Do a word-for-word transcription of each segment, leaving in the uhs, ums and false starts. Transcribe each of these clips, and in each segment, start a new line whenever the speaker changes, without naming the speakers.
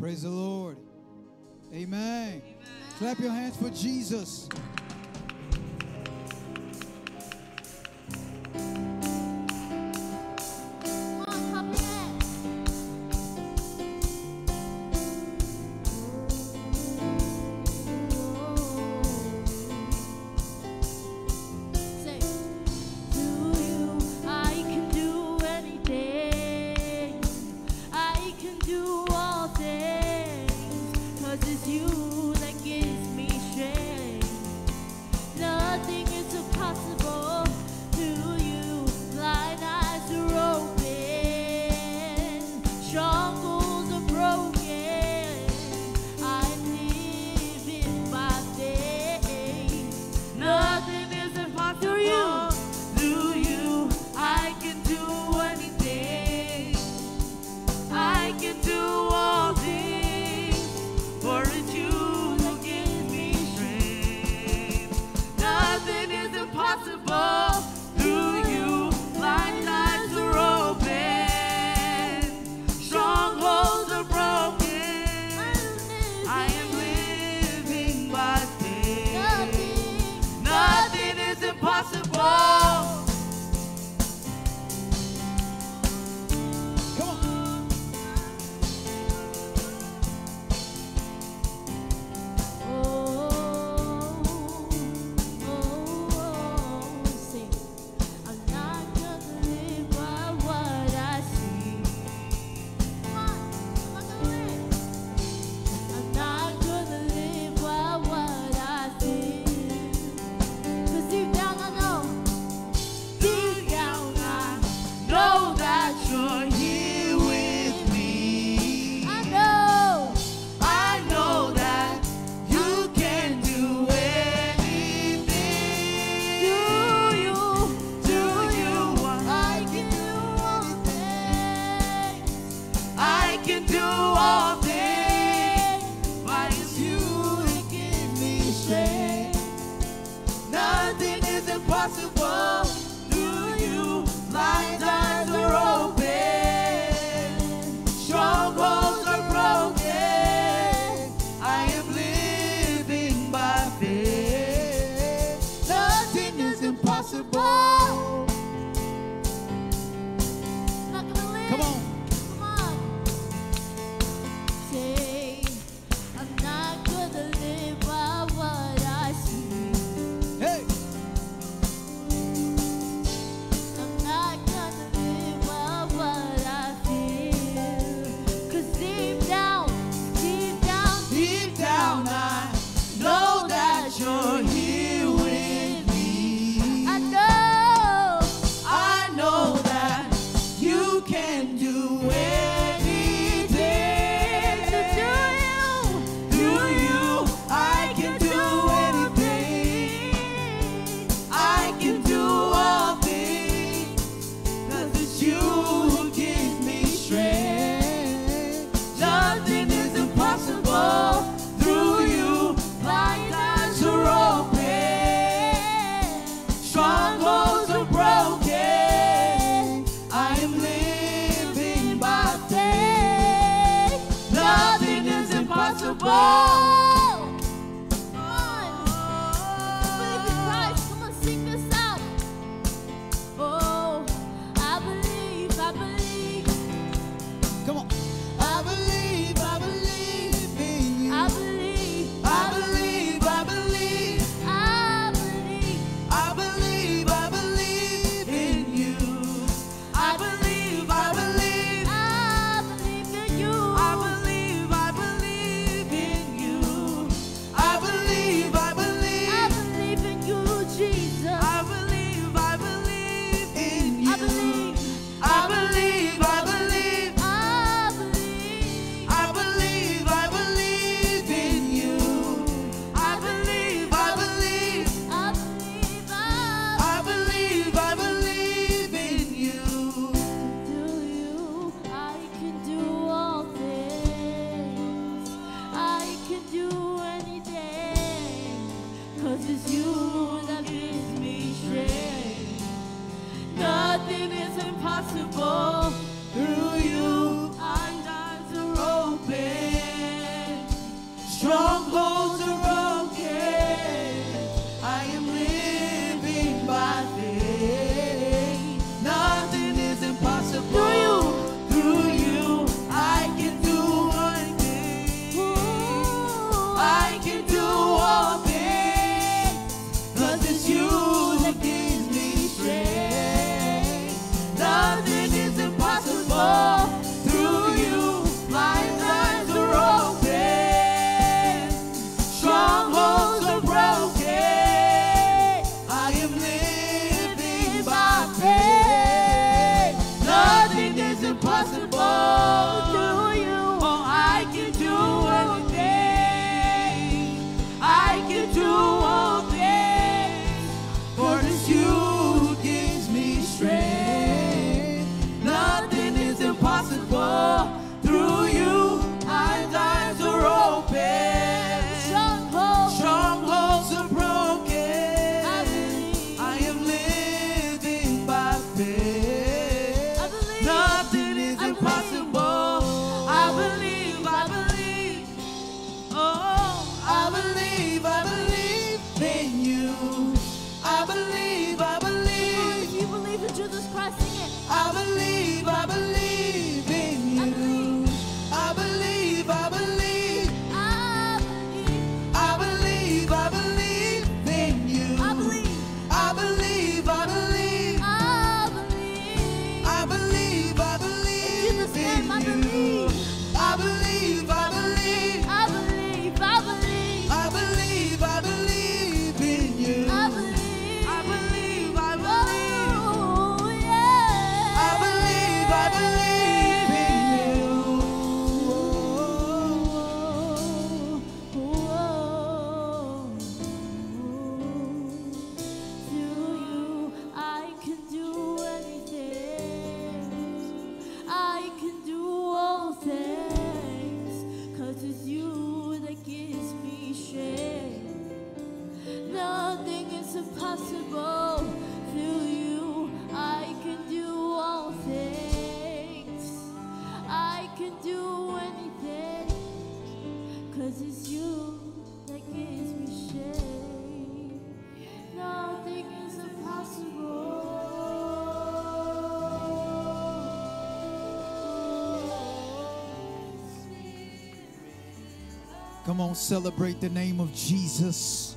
Praise the Lord. Amen. Amen. Clap your hands for Jesus.
I believe in you. Strongholds are broken. I am living by faith. Nothing is impossible. Through you, through you, I can do one thing. I can do all things. 'Cause it's you that gives me strength. Nothing is impossible. Through you, blind eyes are open. Strongholds are broken. I am living by faith. Nothing is impossible. Through you, oh, I can do anything. I can do all things. For it's you who gives me strength. Nothing is impossible. Through you, eyes, eyes are open. Strongholds, strongholds are broken. I believe. I am living by faith. I believe. Nothing is I impossible. Believe. I believe, I believe. Oh, I believe, I believe in you. I believe, I believe.
If you believe in Jesus Christ, sing it.
I believe, I believe in you. I believe, I believe.
I believe.
I believe, I believe in you.
I believe.
I believe, I believe.
I believe.
I believe, I believe
In Jesus' name, I
in you.
believe.
I believe, I believe.
I believe. I believe.
I believe, I believe in you.
I believe.
I believe, I believe.
Oh, yeah.
I believe, I believe in you.
Through you, I can do anything. I can do all things. 'Cause it's you that gives me strength. Nothing is impossible. Through you, I can do all things. I can do anything. 'Cause it's you that gives me strength. Nothing is impossible.
Come on, celebrate the name of Jesus.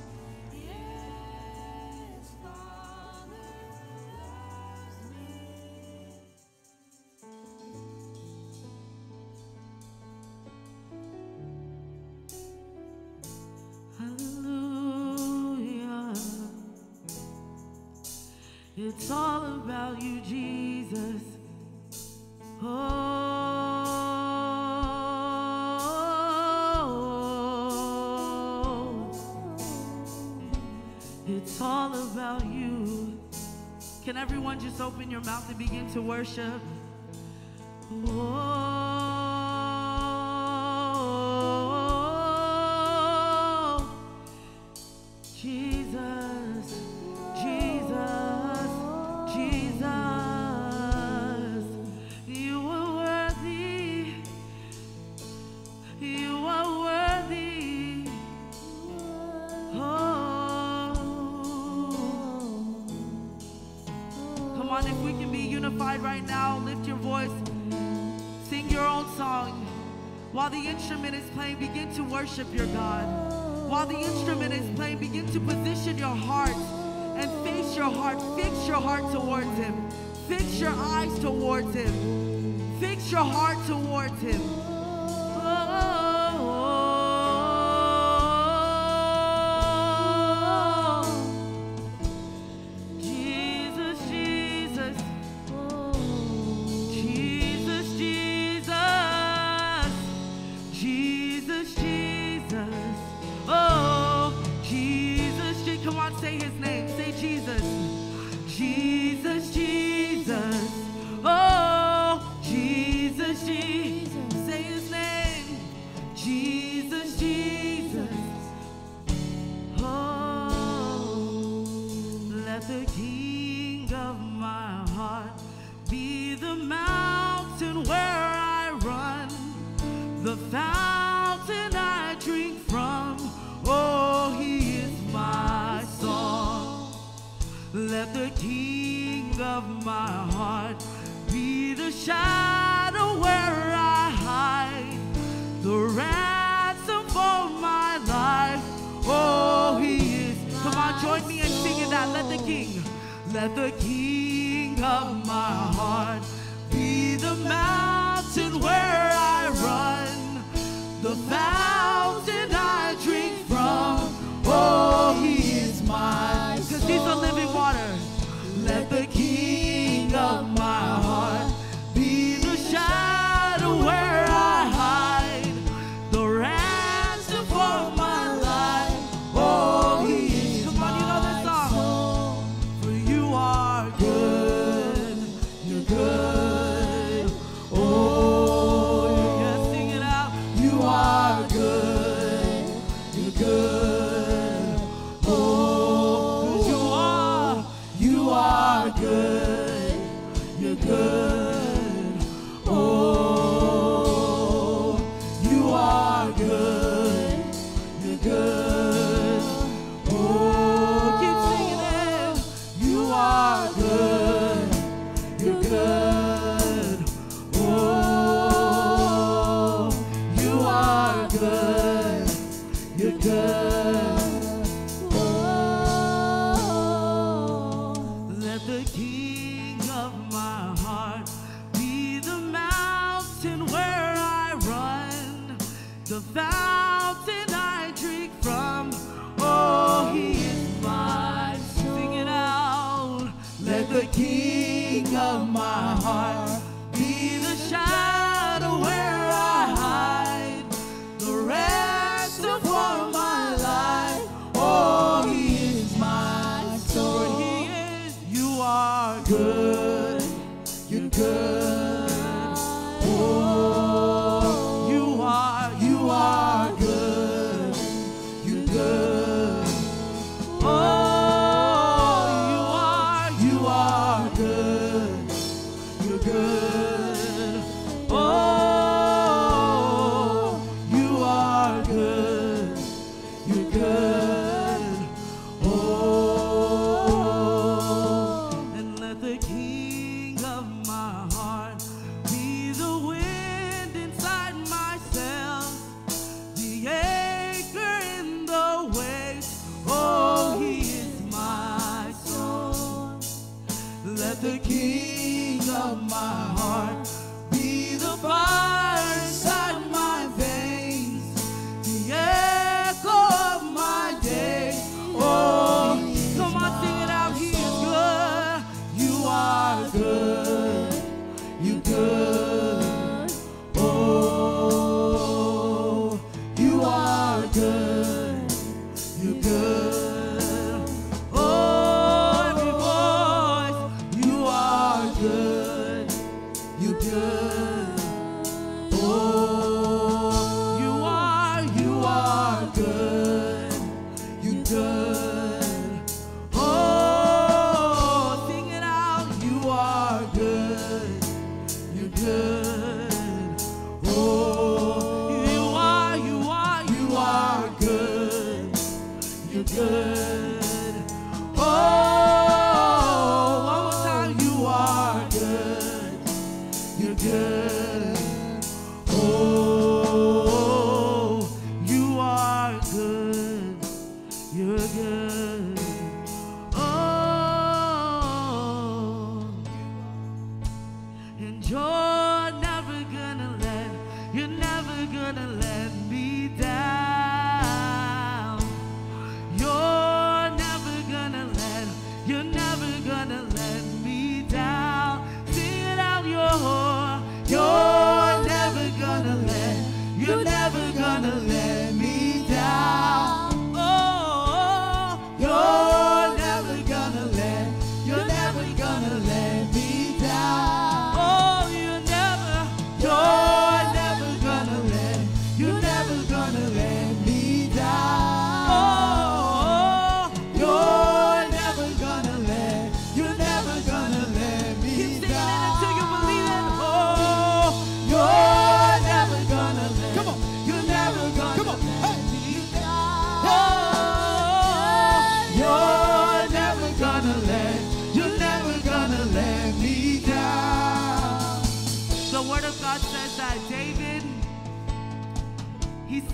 Hallelujah. It's all about you, Jesus. Oh, it's all about you. Can everyone just open your mouth and begin to worship? Oh, Jesus, Jesus, Jesus, you are worthy, you are worthy. Oh, come on, if we can be unified right now, lift your voice, sing your own song. While the instrument is playing, begin to worship your God. While the instrument is playing, begin to position your heart and face your heart. Fix your heart towards Him. Fix your eyes towards Him. Fix your heart towards Him. Oh, Jesus, Jesus, Jesus, Jesus, Jesus, Jesus. Oh, Jesus, Je- come on, say His name. Say Jesus. Jesus, Jesus. Oh, Jesus, Jesus. Say Let the King of my heart be the shadow where I hide, the ransom for my life. Oh, he is. Come on, join me in singing that. Let the King, let the King of my heart be the mountain where I run, the fountain I drink from. Oh, he is mine, because he's the living water. Let the King of my heart be the shadow where I hide, the ransom for my life. Oh, he is. Come on, you know this song. For you are good, you're good. Oh, you can sing it out. You are good, you're good. Oh, 'cause you are, you are good, you're good. Oh, you are good, you're good. Oh, keep singing it. You are good, you're good. Oh, you are good, you're good. Oh, let the King of my heart be the mountain where I run, the fountain I drink from. Oh, he is mine. Sing it out. Let the King of my heart be the shadow where I hide, the ransom for my life. Oh, he is mine. So he is. You are good. You're good. Oh, you are, you are good. You're good. Oh, you are, you are good. You're good. Oh, you are good. You're good. Oh, and let the King of my heart be the wind inside myself, the anchor in the waves. Oh, he is my soul. Let the King of my heart be the fire inside my veins, the echo of my days. Oh, come on, sing it out. He is good. You are good. You good. Oh, you are good. You good. Oh, every voice. You are good. You good. Oh, you are, you are good. You good. Oh, sing it out. You are good. You good. Oh, you are, you are, you are good. You good. Oh, one more time. You are good. You're good. Oh, you are good. You're good. Oh, and you're never gonna let, you're never gonna let me down. You're never gonna let, you're never gonna let me down. Sing it out, you're, you're never gonna let, you're never gonna let me down. Oh,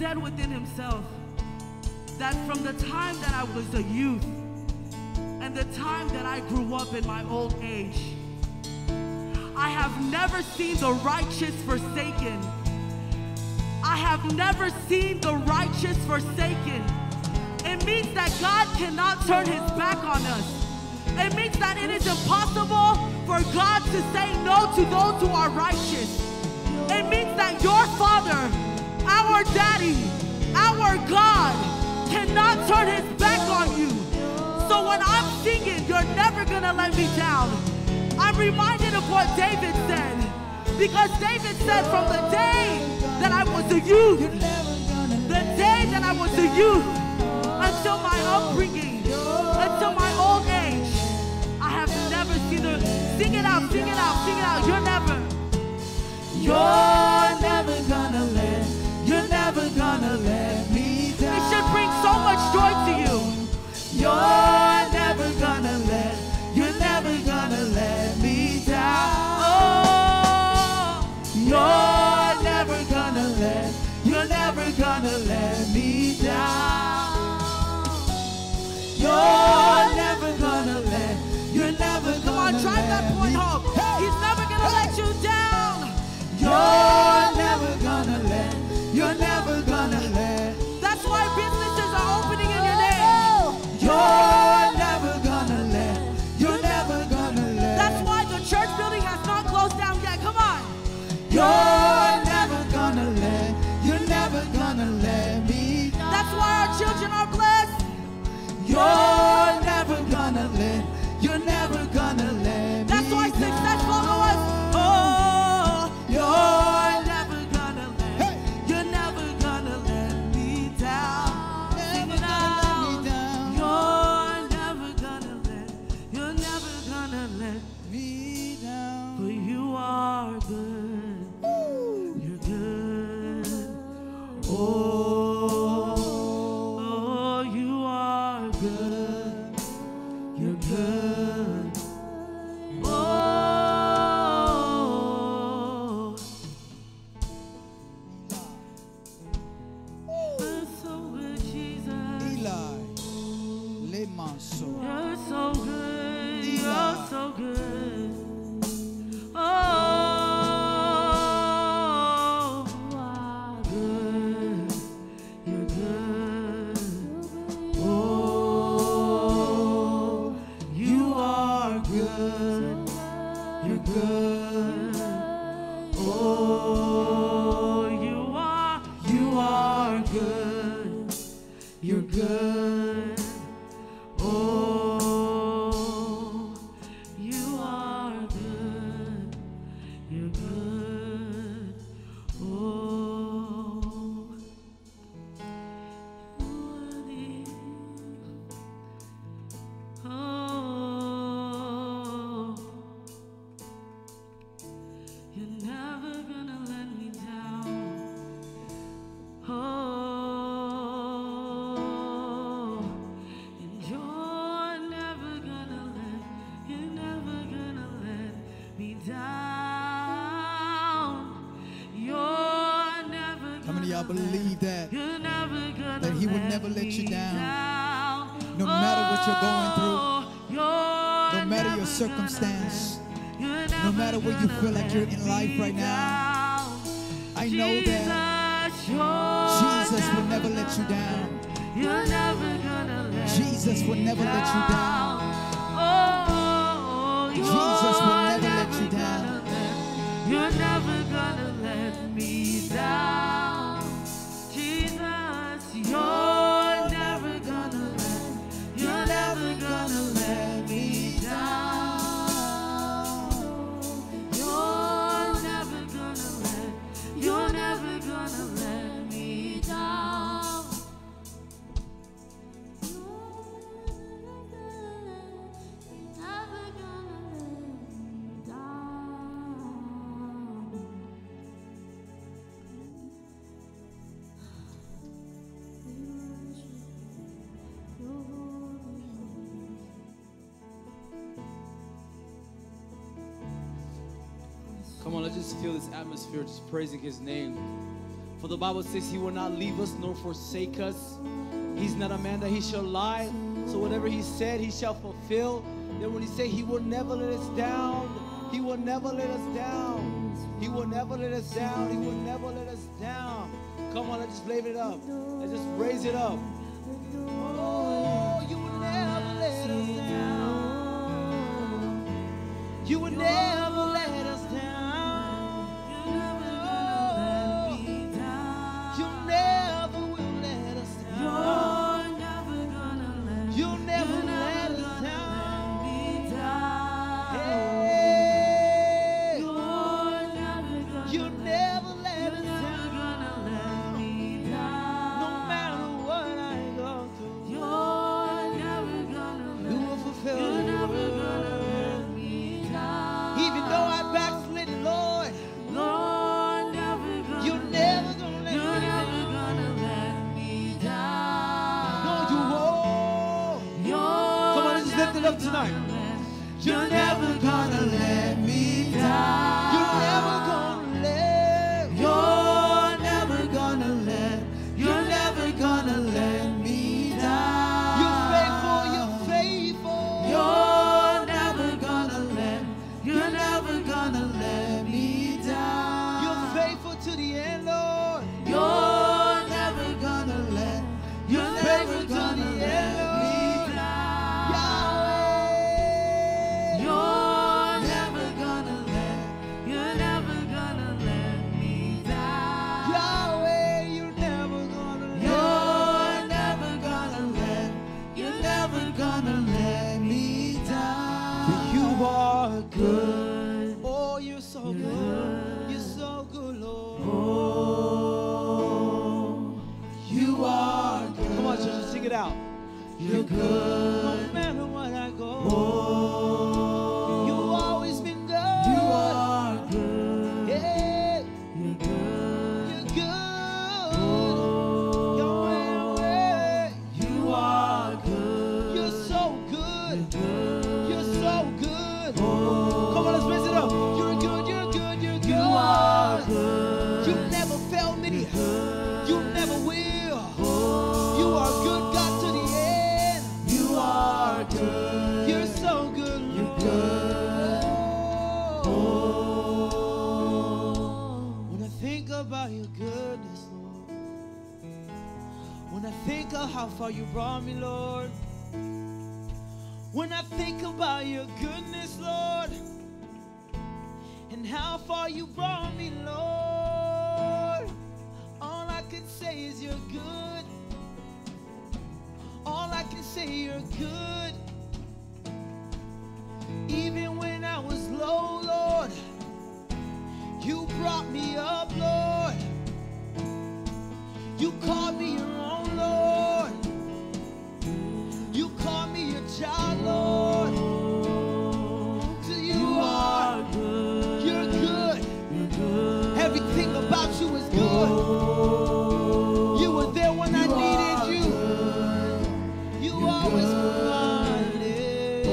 said within himself that from the time that I was a youth and the time that I grew up in my old age, I have never seen the righteous forsaken. I have never seen the righteous forsaken. It means that God cannot turn his back on us. It means that it is impossible for God to say no to those who are righteous. It means that your Father, our Daddy, our God, cannot turn his back on you. So when I'm singing, you're never gonna let me down, I'm reminded of what David said. Because David said, from the day that I was a youth, the day that I was a youth, until my upbringing, until my old age, I have never seen the, sing it out, sing it out, sing it out, you're never,
you're never gonna let, you're never gonna let me down.
It should bring so much joy to you.
You're never gonna let, you're never gonna let me down.
Oh,
you're never gonna let, you're never gonna let me down. You're never gonna let, you're never gonna let me down.
Come on, drive that point home. He's never gonna let you down.
You're never gonna let, you're never gonna let.
That's why businesses are opening in your name.
You're never gonna let, you're never gonna let.
That's why the church building has not closed down yet. Come on.
You're never gonna let, you're never gonna let me down.
That's why our children are blessed.
You're never gonna let, you're never gonna let me down.
That's why success follow us. Oh,
you're
never gonna let, hey. You're never gonna let me down.
Never gonna let me down.
You're never gonna let, you're never gonna let
me down.
For you are good. Ooh. You're good. Oh, oh, you are good. You're good. Oh, you're so good, Jesus.
Eli, Le Manso.
You're so good.
Eli.
You're so good. Oh, you are good. You're good. Oh, you are good. You're good. Oh, you are, you are good. You're good. Oh, you are good. You're good. Oh, worthy. Oh, you're never gonna let me down. Oh, and you're never gonna let, you're never gonna let me down. You're never gonna
How many of y'all believe that?
You're never gonna
That he would never let you down. No matter what you're going through, no matter your circumstance, no matter where you feel like you're in life right now, I know that Jesus will never let you down.
You're never gonna let
Jesus will never let you down.
Oh,
Jesus will never let you down.
You're never gonna let me down. Jesus, you're never gonna let, you're never gonna let me down. You're never gonna let, you're never gonna let me down. Never gonna let me down.
Come on, let's just feel this atmosphere, just praising his name.
For the Bible says He will not leave us nor forsake us. He's not a man that He shall lie. So whatever He said, He shall fulfill. Then when He said He will never let us down, He will never let us down. He will never let us down. He will never let us down. Come on, let's just wave it up. Let's just raise it up. Oh, you will never let us down. You will never let us down. You never let me down. You never will let us down. You're never gonna let me down. You never let us down. Hey, you're never gonna you never let us down. No matter what I go through, you're never gonna let you will fulfill your word. Even though I backslid, Lord, Lord, never gonna you're never gonna let you're me never down. Gonna let me down. No, you won't. You're come on, let's just lift it up tonight. You're never gonna let me down. You're never gonna let. You're never gonna let. You're never gonna let me down. You're faithful. You're faithful. You're never gonna let. You're never gonna let me down. You're faithful to the end, Lord. You're never gonna let. You're never gonna let me down. Yahweh. You're never gonna let. You're never gonna let me down. Yahweh, you're never gonna let. You're never gonna let. You're never gonna let me down. For you are good. Oh, you're so good. You're so good, Lord. Oh, you are good. Come on, church, sing it out. You're good. No matter what I go. Oh, you've always been good. You are good. Yeah. You're good. You're good. Oh, Yahweh. You are good. You're so good. You're good. You're so good. Oh, come on, let's raise it up. You're good. You're good. You're good. You are good. You never failed me. You never will. You are good, God, to the end. You are good. You're so good. You're good. Oh, when I think about your goodness, Lord. When I think of how far you brought me, Lord. When I think about your goodness, Lord, and how far you brought me, Lord, all I can say is you're good. All I can say you're good. Even when I was low, Lord, you brought me up, Lord. You called me your own, Lord. You called me your child, Lord. So you are good. You're good. You're good. Everything about you is good. You were there when I needed you. You always provided.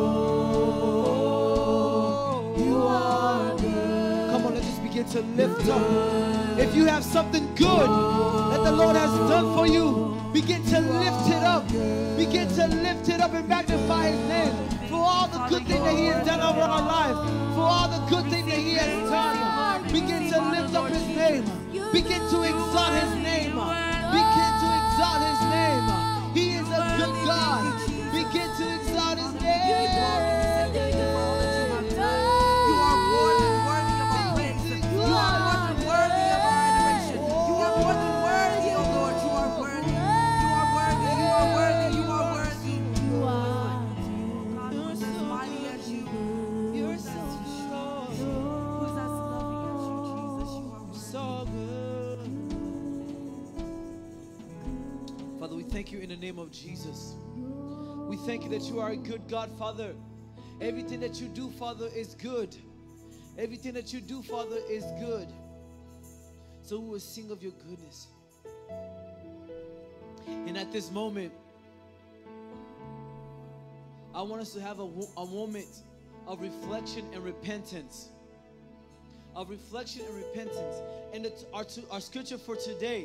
You are good. Come on, let's just begin to lift up. If you have something good that the Lord has done for you, begin to lift it up. Begin to lift it up and magnify His name for all the good things that He has done over our life. For all the good things that He has done. Begin to lift up His name. Begin to exalt His name. Begin to exalt His name. He is a good God. Begin to exalt His name.
You are more than worthy of our praise. You are more than worthy of our adoration. You are more than worthy, oh Lord. You are worthy. You are worthy. You are worthy. You are worthy. You are. God, who is as mighty as you?
You're so good.
Who is as loving as you, Jesus? You are
So good. Father, we thank you in the name of Jesus. We thank you that you are a good God, Father. Everything that you do, Father, is good. Everything that you do, Father, is good. So we will sing of your goodness. And at this moment, I want us to have a, a moment of reflection and repentance. of reflection and repentance. And the, our, to, our scripture for today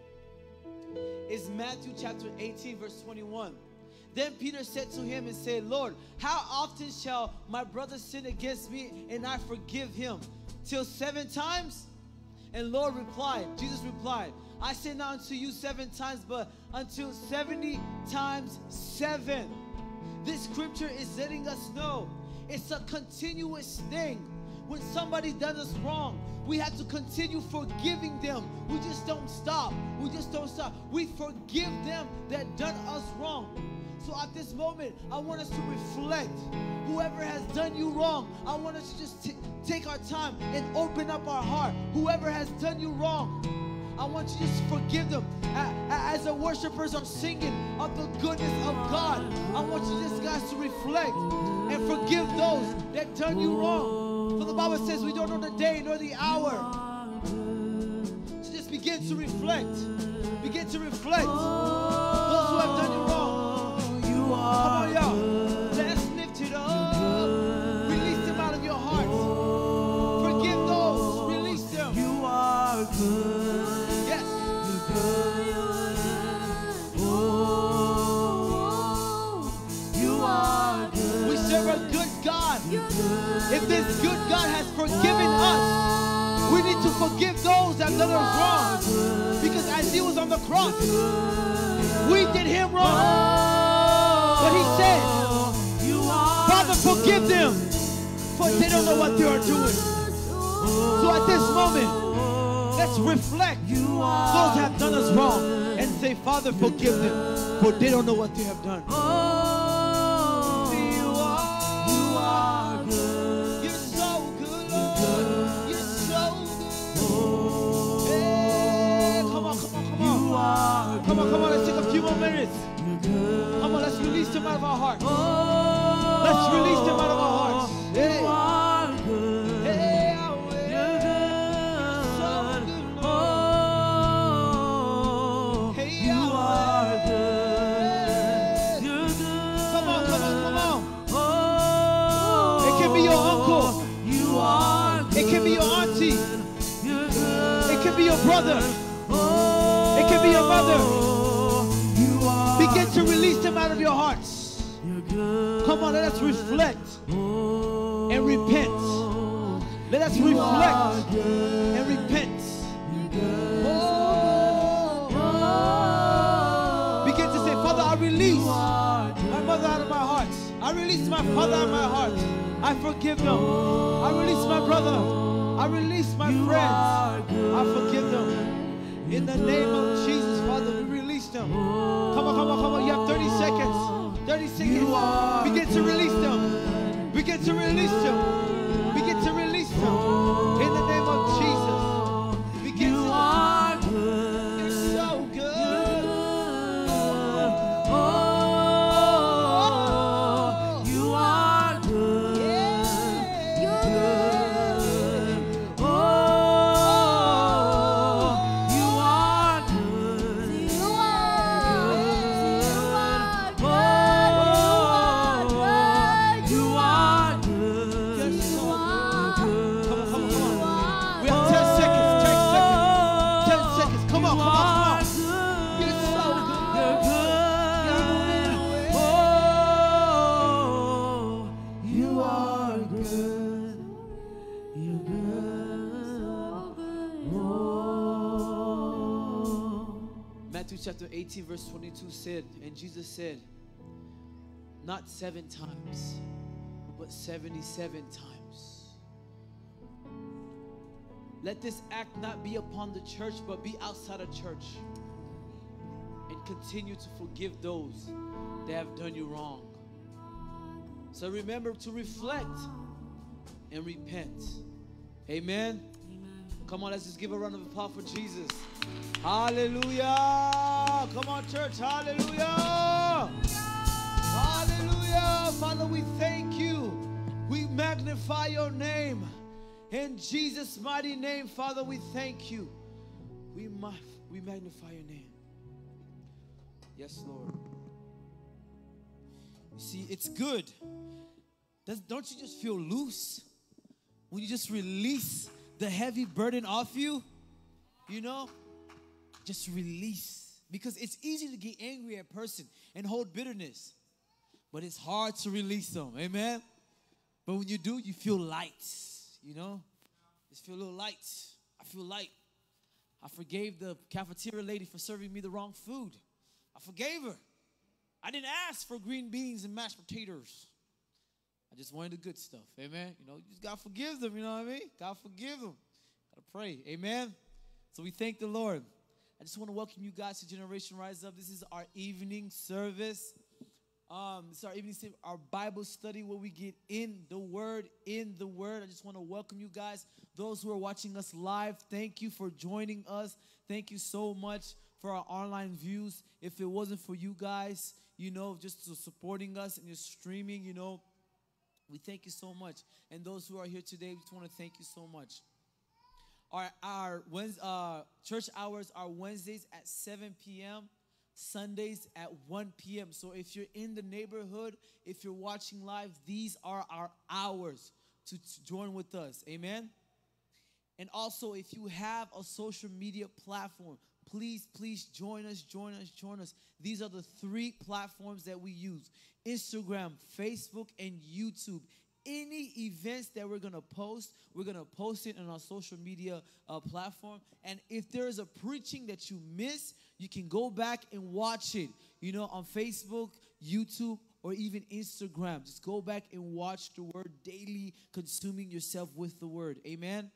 is Matthew chapter eighteen, verse twenty-one. Then Peter said to him and said, Lord, how often shall my brother sin against me and I forgive him? Till seven times? And Lord replied, Jesus replied, I say not unto you seven times, but until seventy times seven. This scripture is letting us know it's a continuous thing. When somebody does us wrong, we have to continue forgiving them. We just don't stop. We just don't stop. We forgive them that done us wrong. So at this moment, I want us to reflect. Whoever has done you wrong, I want us to just t- take our time and open up our heart. Whoever has done you wrong, I want you to just forgive them. As the worshipers are singing of the goodness of God, I want you just guys to reflect and forgive those that done you wrong. For the Bible says we don't know the day nor the hour. So just begin to reflect. Begin to reflect. Those who have done you wrong. Come on, y'all. Let's lift it up. Release them out of your heart. Forgive those. Release them.
You are good.
Yes.
You're good. Oh, you are good.
We serve a good God.
You're good.
If this good God has forgiven us, we need to forgive those that done us wrong. Because as he was on the cross, we did him wrong. But he said, Father, forgive them, for they don't know what they are doing. So at this moment, let's reflect those who have done us wrong and say, Father, forgive them, for they don't know what they have done. You are, you are good. You're so good, Lord. You're so good. Hey, come on, come on, come on. Come on, come on, let's take a few more minutes. Come on, let's release them out of our hearts. Let's release them out of our hearts. Hey, hey, Yahweh. You're so good, Lord. Hey, Yahweh. Come on, come on, come on. It can be your uncle. It can be your auntie. It can be your brother. It can be your mother. Begin to release them out of your hearts. Come on, let us reflect and repent. Let us reflect and repent. Begin to say, Father, I release my mother out of my heart. I release my father out of my heart. I forgive them. I release my brother. I release my friends. I forgive them. In the name of Jesus, Father, we release them. Come on, come on, come on. You have thirty seconds. thirty seconds. Begin to release them. Begin to release them. Begin to release them. In the name of Jesus. Begin to. You're so good. Oh, you are good. Yeah. You're good. Oh, you are good. You are good. You are good. You're so good. Come on, come on, come on. We have ten seconds. ten seconds. ten seconds. Come on, come on, come on. You're so good. Yahweh.
Oh, you are good. You're good. Oh.
Matthew chapter eighteen, verse twenty-two said, and Jesus said, not seven times, but seventy-seven times. Let this act not be upon the church, but be outside of church. And continue to forgive those that have done you wrong. So remember to reflect and repent. Amen. Come on, let's just give a round of applause for Jesus. Hallelujah. Come on, church. Hallelujah. Hallelujah. Father, we thank you. We magnify your name. In Jesus' mighty name, Father, we thank you. We, ma- we magnify your name. Yes, Lord. You see, it's good. Does, don't you just feel loose when you just release the heavy burden off you, you know, just release. Because it's easy to get angry at a person and hold bitterness. But it's hard to release them. Amen? But when you do, you feel light. You know? Just feel a little light. I feel light. I forgave the cafeteria lady for serving me the wrong food. I forgave her. I didn't ask for green beans and mashed potatoes. I just wanted the good stuff. Amen? You know, you just got to forgive them. You know what I mean? Got to forgive them. Got to pray. Amen? So we thank the Lord. I just want to welcome you guys to Generation Rise Up. This is our evening service. Um, it's our evening service, our Bible study where we get in the Word, in the Word. I just want to welcome you guys. Those who are watching us live, thank you for joining us. Thank you so much for our online views. If it wasn't for you guys, you know, just supporting us and your streaming, you know, we thank you so much. And those who are here today, we just want to thank you so much. Our, our uh, church hours are Wednesdays at seven p.m., Sundays at one p.m. So if you're in the neighborhood, if you're watching live, these are our hours to, to join with us. Amen? And also, if you have a social media platform, please, please join us, join us, join us. These are the three platforms that we use: Instagram, Facebook, and YouTube. Any events that we're going to post, we're going to post it on our social media uh, platform. And if there is a preaching that you miss, you can go back and watch it, you know, on Facebook, YouTube, or even Instagram. Just go back and watch the Word daily, consuming yourself with the Word. Amen?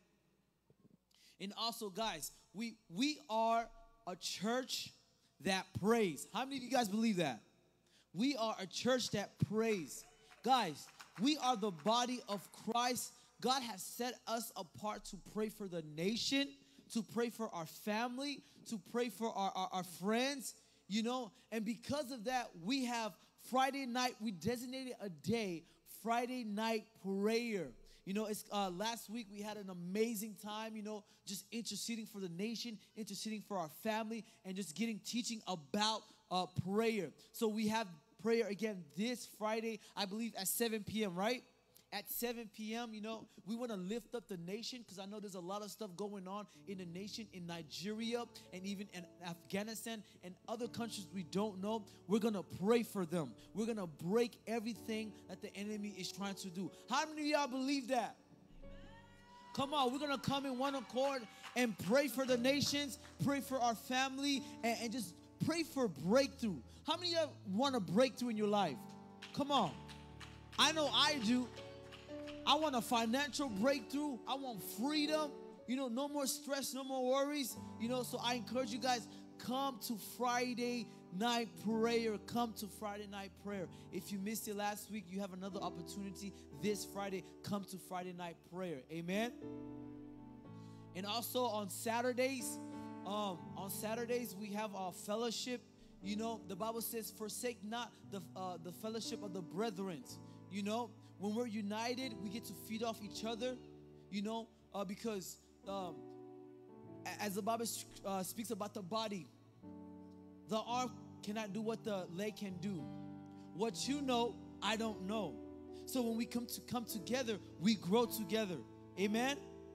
And also, guys, we, we are a church that prays. How many of you guys believe that? We are a church that prays. Guys, we are the body of Christ. God has set us apart to pray for the nation, to pray for our family, to pray for our, our, our friends, you know. And because of that, we have Friday night, we designated a day, Friday night prayer. You know, it's uh, last week we had an amazing time, you know, just interceding for the nation, interceding for our family, and just getting teaching about uh, prayer. So we have prayer again this Friday, I believe at seven p.m., right? At seven p.m., you know, we want to lift up the nation because I know there's a lot of stuff going on in the nation, in Nigeria and even in Afghanistan and other countries we don't know. We're going to pray for them. We're going to break everything that the enemy is trying to do. How many of y'all believe that? Come on, we're going to come in one accord and pray for the nations, pray for our family, and, and just pray for breakthrough. How many of y'all want a breakthrough in your life? Come on. I know I do. I want a financial breakthrough. I want freedom. You know, no more stress, no more worries. You know, so I encourage you guys, come to Friday night prayer. Come to Friday night prayer. If you missed it last week, you have another opportunity this Friday. Come to Friday night prayer. Amen. And also on Saturdays, um, on Saturdays we have our fellowship. You know, the Bible says, forsake not the uh, the fellowship of the brethren. You know, when we're united, we get to feed off each other, you know, uh, because um, as the Bible uh, speaks about the body, the arm cannot do what the leg can do. What you know, I don't know. So when we come to come together, we grow together. Amen?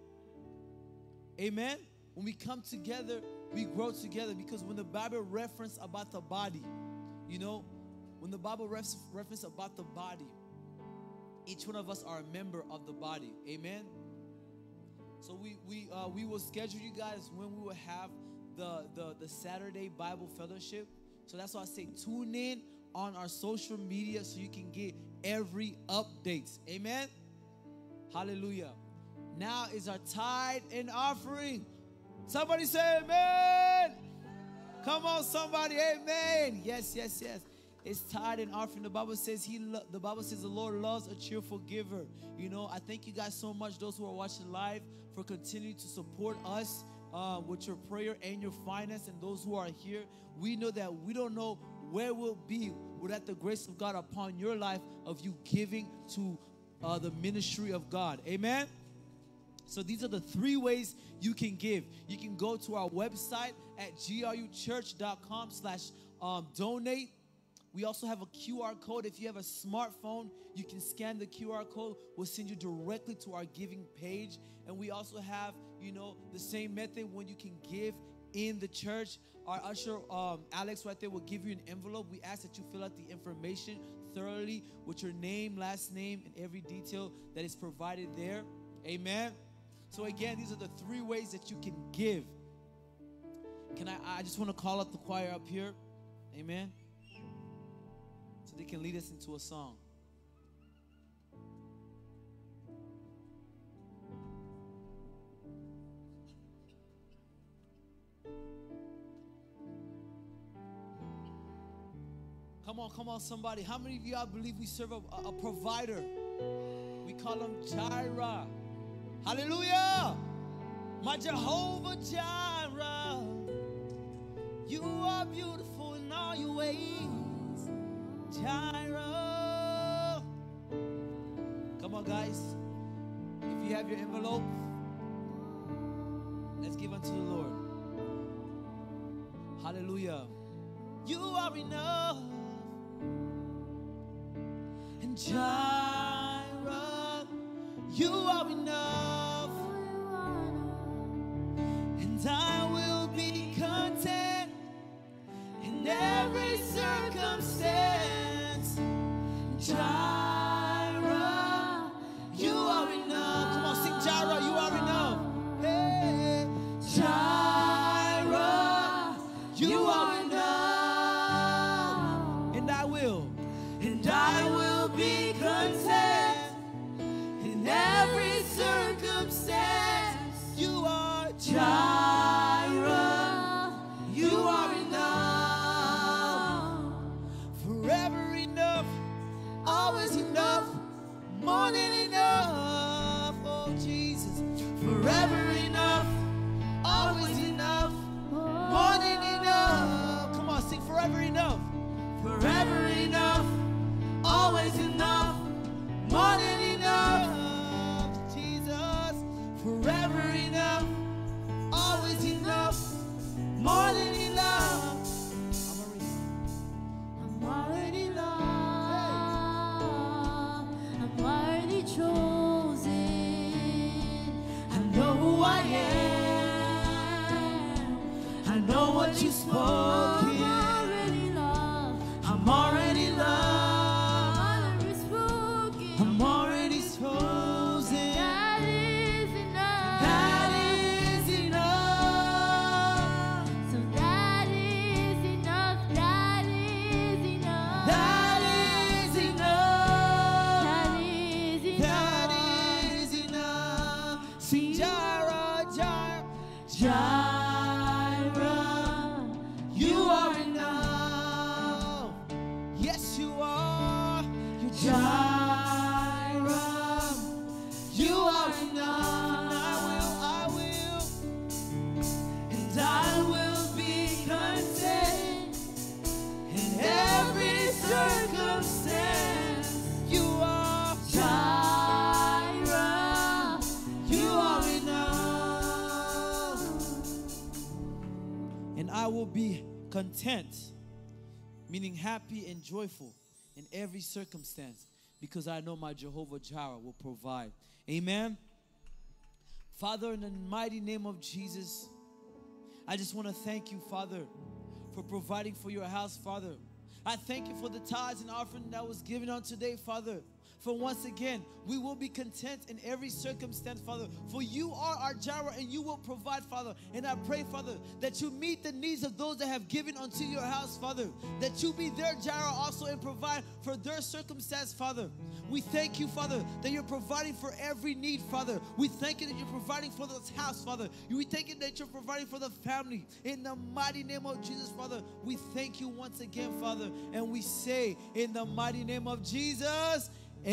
Amen? When we come together, we grow together, because when the Bible reference about the body, you know, when the Bible ref- reference about the body, each one of us are a member of the body. Amen? So we we uh, we will schedule you guys when we will have the, the, the Saturday Bible Fellowship. So that's why I say tune in on our social media so you can get every update. Amen? Hallelujah. Now is our tithe and offering. Somebody say amen. Come on, somebody, amen. Yes, yes, yes. It's tithe and offering. The Bible says he. Lo- the Bible says the Lord loves a cheerful giver. You know, I thank you guys so much, those who are watching live, for continuing to support us uh, with your prayer and your finance. And those who are here, we know that we don't know where we'll be without the grace of God upon your life of you giving to uh, the ministry of God. Amen. So these are the three ways you can give. You can go to our website at gruchurch.com slash donate.
We also have a Q R code. If you have a smartphone, you can scan the Q R code. We'll send you directly to our giving page. And we also have, you know, the same method when you can give in the church. Our usher, um, Alex, right there will give you an envelope. We ask that you fill out the information thoroughly with your name, last name, and every detail that is provided there. Amen. So again, these are the three ways that you can give. Can I, I just want to call up the choir up here. Amen. So they can lead us into a song. Come on, come on, somebody. How many of y'all believe we serve a, a, a provider? We call him Jireh. Hallelujah. My Jehovah Jireh. You are beautiful in all your ways. Jireh. Come on, guys. If you have your envelope, let's give unto the Lord. Hallelujah. You are enough. And Jireh, you are enough. And I will be content in every circumstance. Jireh, you are enough. Come on, sing Jireh, you are enough. Hey, Jireh, you are enough. And I will, and I will be content in every circumstance. You are Jireh, you are enough. Forever enough, always enough, more than enough. Oh Jesus, forever enough, always enough, more than enough. Come on, sing forever enough. Forever enough, always enough, more than enough. Jesus, forever enough, always enough, more than enough.
I'm already loved. I'm already chosen.
I know who I am. I know what you spoke.
I'm already loved.
I'm already loved.
Already spoken.
I'm already chosen.
That is enough.
That is enough.
So that is enough. That is enough.
That is enough.
That is
That
enough.
is enough. Sing Jireh, Jireh, Jireh. You are enough. Yes, you are. You're Jireh. You are enough. And I will, I will. And I will be content in every circumstance. You are Jireh. You are enough. And I will be content, meaning happy and joyful in every circumstance, because I know my Jehovah Jireh will provide. Amen. Father, in the mighty name of Jesus, I just want to thank you, Father, for providing for your house, Father. I thank you for the tithes and offering that was given on today, Father. For once again, we will be content in every circumstance, Father. For you are our Jireh and you will provide, Father. And I pray, Father, that you meet the needs of those that have given unto your house, Father. That you be their Jireh also and provide for their circumstance, Father. We thank you, Father, that you're providing for every need, Father. We thank you that you're providing for this house, Father. We thank you that you're providing for the family. In the mighty name of Jesus, Father, we thank you once again, Father. And we say, in the mighty name of Jesus,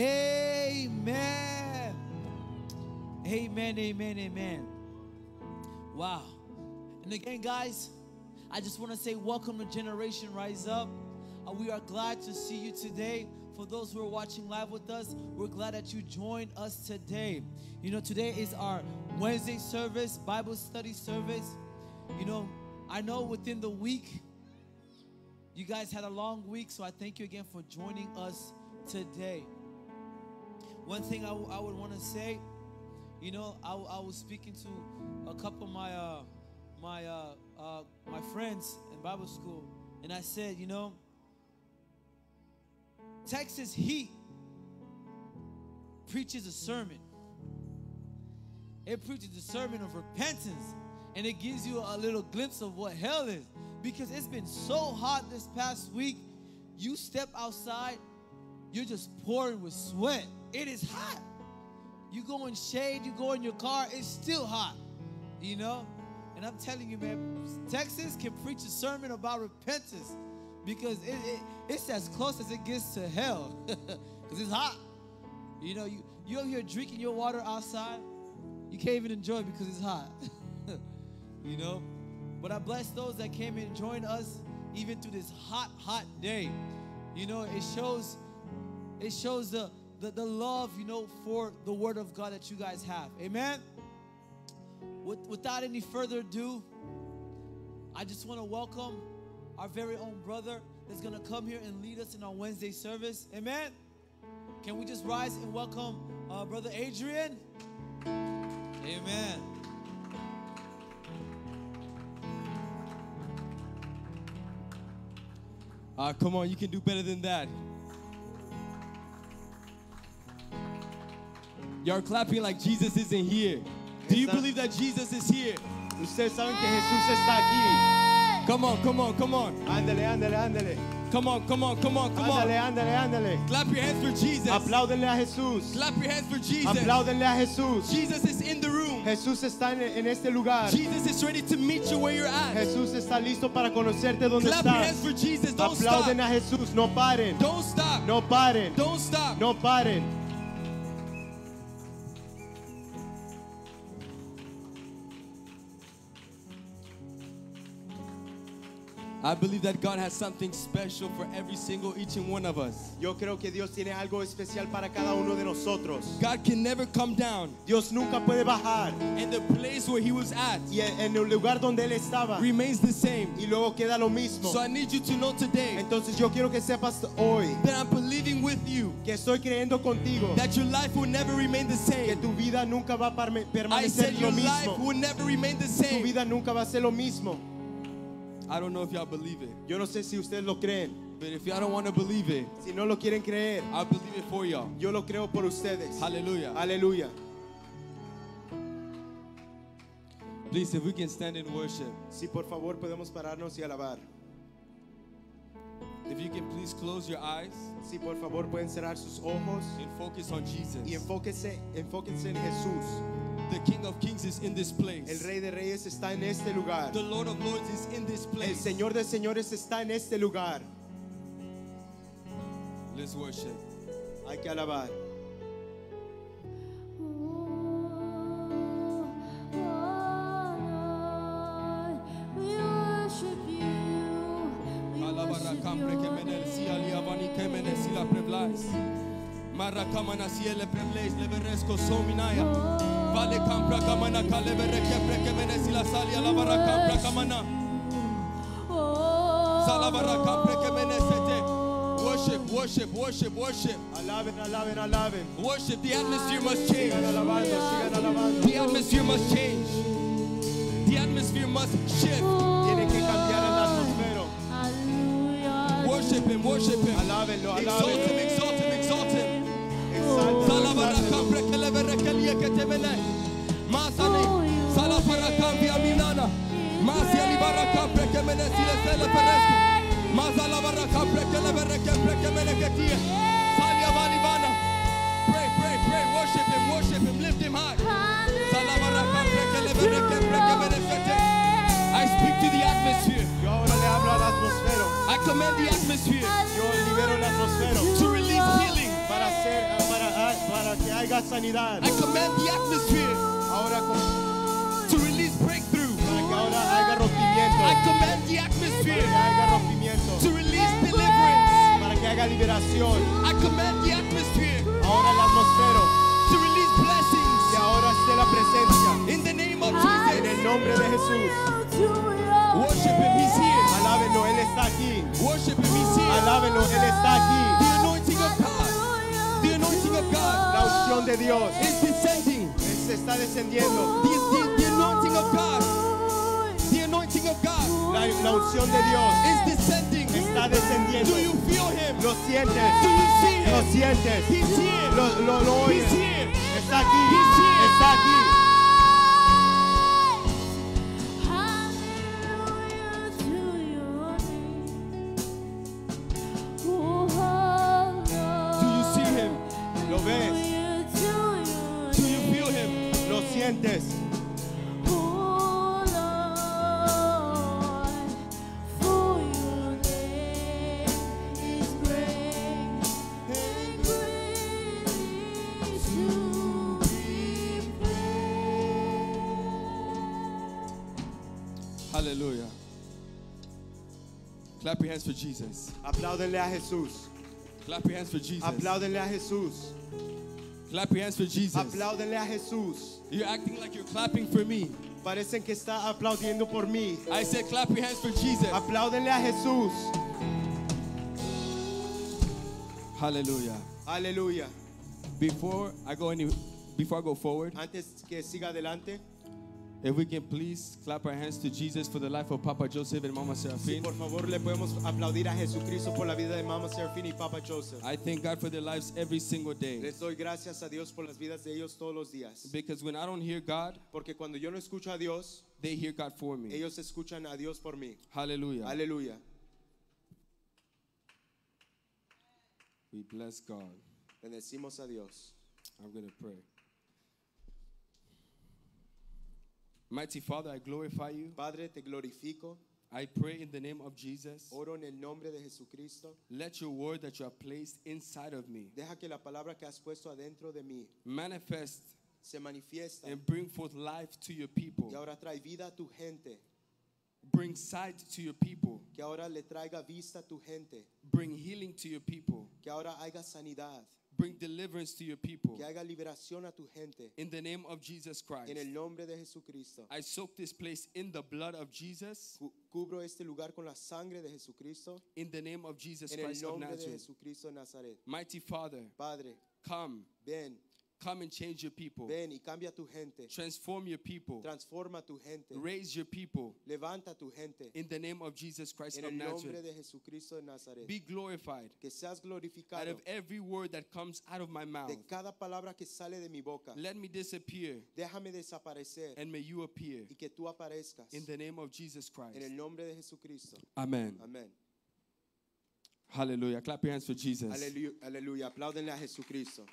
amen. Amen, amen, amen. Wow. And again, guys, I just want to say welcome to Generation Rise Up. Uh, we are glad to see you today. For those who are watching live with us, we're glad that you joined us today. You know, today is our Wednesday service, Bible study service. You know, I know within the week, You guys had a long week, so I thank you again for joining us today. One thing I, w- I would want to say, you know, I, w- I was speaking to a couple of my uh, my uh, uh, my friends in Bible school, and I said, you know, Texas Heat preaches a sermon. It preaches a sermon of repentance, and it gives you a little glimpse of what hell is. Because it's been so hot this past week, you step outside, you're just pouring with sweat. It is hot. You go in shade, you go in your car, it's still hot, you know? And I'm telling you, man, Texas can preach a sermon about repentance because it, it, it's as close as it gets to hell because it's hot. You know, you, you over here drinking your water outside, you can't even enjoy it because it's hot, you know? But I bless those that came and joined us even through this hot, hot day. You know, it shows, it shows the, the, the love, you know, for the Word of God that you guys have. Amen? With, without any further ado, I just want to welcome our very own brother that's going to come here and lead us in our Wednesday service. Amen? Can we just rise and welcome uh, Brother Adrian? Amen.
Uh, come on, you can do better than that. You're clapping like Jesus isn't here. Do you believe that Jesus is here?
Ustedes saben que Jesús está aquí.
Come on, come on, come on.
Ándale, ándale, ándale.
Come on, come on, come on, come on.
Ándale, ándale, ándale.
Clap your hands for Jesus.
Apláudenle a Jesús.
Clap your hands for Jesus.
Apláudenle a Jesús.
Jesus is in the room.
Jesús está en, en este lugar.
Jesus is ready to meet you where you're at.
Jesús está listo para conocerte donde
Clap your hands
estás.
for Jesus. Don't stop.
Aplauden a Jesús. No paren.
Don't stop.
No paren.
Don't stop.
No paren.
I believe that God has something special for every single, each and one of us.
Yo creo que Dios tiene algo especial para cada uno de nosotros.
God can never come down.
Dios nunca puede bajar.
And the place where he was at
Y en el lugar donde Él estaba.
remains the same.
Y luego queda lo mismo.
So I need you to know today
Entonces yo quiero que sepas hoy
that I'm believing with you
que estoy creyendo contigo.
that your life will never remain the
Que
same.
tu vida nunca va a perme-
I said
permanecer
your
lo
life
mismo.
will never remain the
Tu
same.
vida nunca va a ser lo mismo.
I don't know if y'all believe it,
Yo no sé si ustedes lo creen.
but if y'all don't want to believe it,
Si no lo quieren creer,
I believe it for y'all.
yo lo creo por ustedes.
Hallelujah.
Aleluya.
Please, if we can stand in worship.
Si por favor podemos pararnos y alabar.
If you can please close your eyes
Si por favor pueden cerrar sus ojos
and focus on Jesus.
y enfóquense, enfóquense en Jesús.
The King of Kings is in this
El
place.
Rey de Reyes está en este lugar.
The Lord of Lords is in this
El
place.
Señor de Señores está en este lugar.
Let's worship.
Hay que alabar.
Marakamana siele prevleis leveresco sominaya. Vale campra kamana kalevere kepre kemene sila salia lavara campra kamana. Salavara campre kemene sete. Worship, worship, worship, worship.
Alaben, alaben, alaben.
Worship, the atmosphere must change.
Sigan alabando, sigan alabando.
The atmosphere must change. The atmosphere must shift.
Tiene que cambiar el atmósfero.
Worship him, worship him.
Alábenlo,
Exalt him,
alábenlo.
exalt him, exalt him.
Exáltenlo,
Salavara
exáltenlo.
campre kelevere kelie ketevele. Masani, salafara cambia milana. Masi alivara campre kemene sile sele pereski. Masalavara campre kelevere kepre kemene ketie. Salia valivana. Pray, pray, pray. Worship him, worship him. Lift him high. Salavara campre kelevere kepre kemene sete. I speak to the atmosphere.
Yo ahora le hablo al atmósfero.
I command the atmosphere
Yo libero el atmósfero
to release healing.
para hacer, para, para que haya sanidad.
I command the atmosphere
Ahora con-
to release breakthrough.
para que ahora haya rompimiento.
I command the
Para
atmosphere
que haya rompimiento.
to release deliverance.
Para que haya liberación.
I command the atmosphere
Ahora el atmósfero.
to release blessings.
Que ahora esté la presencia.
In the name of
En
Jesus.
el nombre de Jesús.
Worship him, he's here.
Alábenlo, Él está aquí.
Worship Him, He's here.
Alábenlo, Él está aquí.
The anointing of God. The anointing of God
La unción de Dios
is descending.
Él se está descendiendo.
The, the, the anointing of God. The anointing of God
La, la unción de Dios
is descending.
está descendiendo.
Do you feel Him?
Lo sientes.
Do you see
Lo
Him?
sientes.
He's here.
Lo, lo, lo oyes.
He's here.
Está aquí.
He's here.
Está aquí.
Do you see Him?
Lo ves.
Do you feel Him?
Lo sientes.
Hallelujah. Clap your hands for Jesus.
Apláudenle a Jesús.
Clap your hands for Jesus.
Apláudenle a Jesús.
Clap your hands for Jesus.
Apláudenle a Jesús.
You're acting like you're clapping for me.
Parecen que está aplaudiendo por mí.
I said clap your hands for Jesus.
Apláudenle a Jesús.
Hallelujah.
Aleluya.
Before I go any before I go forward,
Antes que siga adelante,
if we can please clap our hands to Jesus for the life of Papa Joseph and Mama
si
Serafin.
por favor le podemos aplaudir a Jesucristo por la vida de Mama Serafín y Papa Joseph.
I thank God for their lives every single day.
Les doy gracias a Dios por las vidas de ellos todos los días.
Because when I don't hear God,
Porque cuando yo no escucho a Dios,
they hear God for me.
ellos escuchan a Dios por mí.
Hallelujah.
Aleluya.
We bless God.
Bendecimos a Dios.
I'm going to pray. Mighty Father, I glorify you.
Padre, te glorifico.
I pray in the name of Jesus.
Oro en el nombre de Jesucristo.
Let your word that you have placed inside of me
Deja que la palabra que has puesto adentro de mí
manifest
se manifiesta
and bring forth life to your people.
y ahora trae vida a tu gente.
Bring sight to your people.
Que ahora le traiga vista a tu gente.
Bring healing to your people.
Que ahora haya sanidad.
Bring deliverance to your people.
Que haga liberación a tu gente.
In the name of Jesus Christ.
En el nombre de Jesucristo.
I soak this place in the blood of Jesus.
Cu- Cubro este lugar con la sangre de Jesucristo.
In the name of Jesus
En el
Christ of
nombre de
Nazareth.
Jesucristo de Nazaret.
Mighty Father,
Padre,
come.
ven,
Come and change your people.
ven y cambia tu gente.
Transform your people.
Transforma tu gente.
Raise your people.
Levanta tu gente.
In the name of Jesus Christ
En
of
el nombre
Nazareth.
de Jesucristo de Nazaret.
Be glorified
Que seas
out
glorificado
of every word that comes out of my mouth.
de cada palabra que sale de mi boca.
Let me disappear
Déjame desaparecer
and may you appear.
y que tú aparezcas.
In the name of Jesus Christ.
En el nombre de Jesucristo.
Amen.
Amén.
Hallelujah. Clap your hands for Jesus.
Aleluya. Aleluya. Apláudenle a Jesucristo.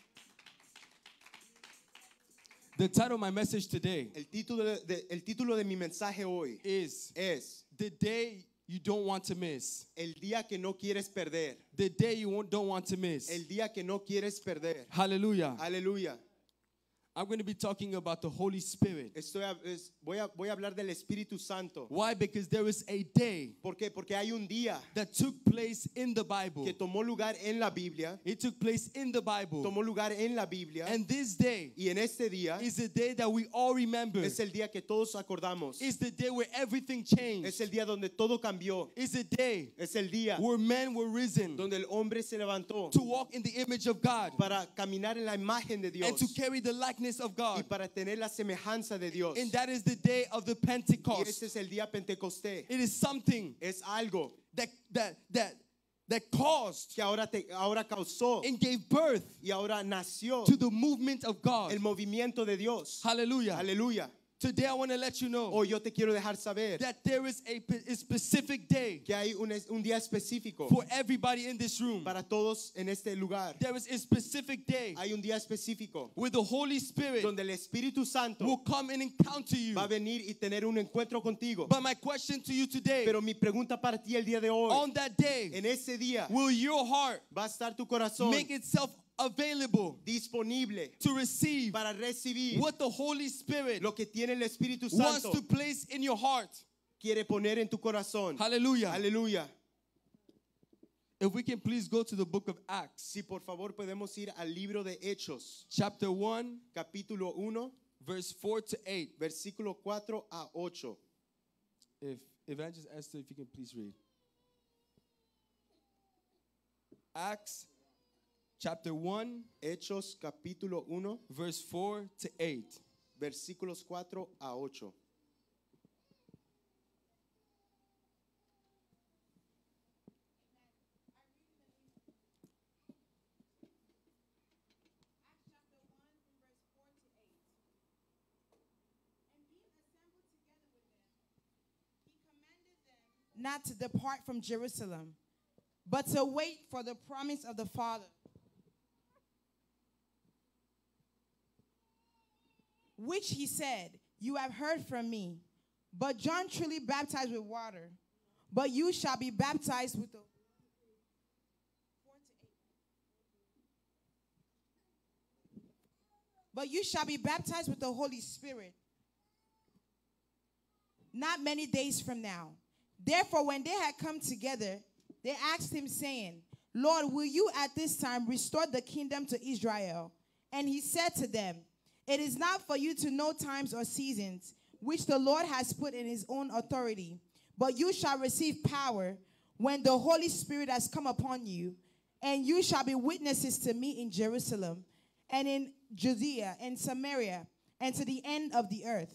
The title of my message today
El título de, de- el título de mi mensaje hoy
is
es
The Day You Don't Want to Miss.
El día que no quieres perder.
The day you won't- don't want to miss.
El día que no quieres perder.
Hallelujah.
Aleluya.
I'm going to be talking about the Holy Spirit.
Estoy a- es- voy, a, voy a hablar del Espíritu Santo.
Why? Because there is a day
¿Por qué? Porque hay un día
that took place in the Bible.
que tomó lugar en la Biblia.
It took place in the Bible.
Tomó lugar en la Biblia.
And this day
Y en este día
is the day that we all remember.
es el día que todos acordamos.
It's the day where everything changed.
Es el día donde todo cambió.
It's the day
Es el día
where men were risen
donde el hombre se levantó
to walk in the image of God
para caminar en la imagen de
and
Dios
to carry the likeness of
y
God.
para tener la semejanza de Dios.
And that is the day of the
Y
Pentecost.
este es el día Pentecostés.
It is something
Es algo
that that that that caused
que ahora, te, ahora causó
and gave birth
y ahora nació
to the movement of God.
el movimiento de Dios.
Hallelujah.
Aleluya.
Today I want to let you know
Hoy yo te quiero dejar saber
that there is a, p- a specific day
que hay un, es- un día específico
for everybody in this room.
para todos en este lugar.
There is a specific day
Hay un día específico
where the Holy Spirit
donde el Espíritu Santo
will come and encounter you.
va a venir y tener un encuentro contigo.
But my question to you today,
Pero mi pregunta para ti el día de hoy,
on that day,
en ese día
will your heart
va a estar tu corazón
make itself available
disponible
to receive
para recibir
what the Holy Spirit
lo que tiene el Espíritu
wants
Santo
to place in your heart?
quiere poner en tu corazón.
Hallelujah.
Aleluya.
If we can please go to the book of Acts,
Si por favor podemos ir al libro de Hechos,
chapter one,
capítulo uno,
verse four to eight.
versículo cuatro a ocho.
If Evangelist Esther, if you can please read. Acts chapter one,
Hechos capítulo uno,
verse four to eight.
versículos cuatro a ocho.
Not to depart from Jerusalem, but to wait for the promise of the Father, which he said, you have heard from me. But John truly baptized with water, but you shall be baptized with the but you shall be baptized with the Holy Spirit not many days from now. Therefore, when they had come together, they asked him, saying, Lord, will you at this time restore the kingdom to Israel? And he said to them, it is not for you to know times or seasons, which the Lord has put in his own authority, but you shall receive power when the Holy Spirit has come upon you, and you shall be witnesses to me in Jerusalem, and in Judea, and Samaria, and to the end of the earth.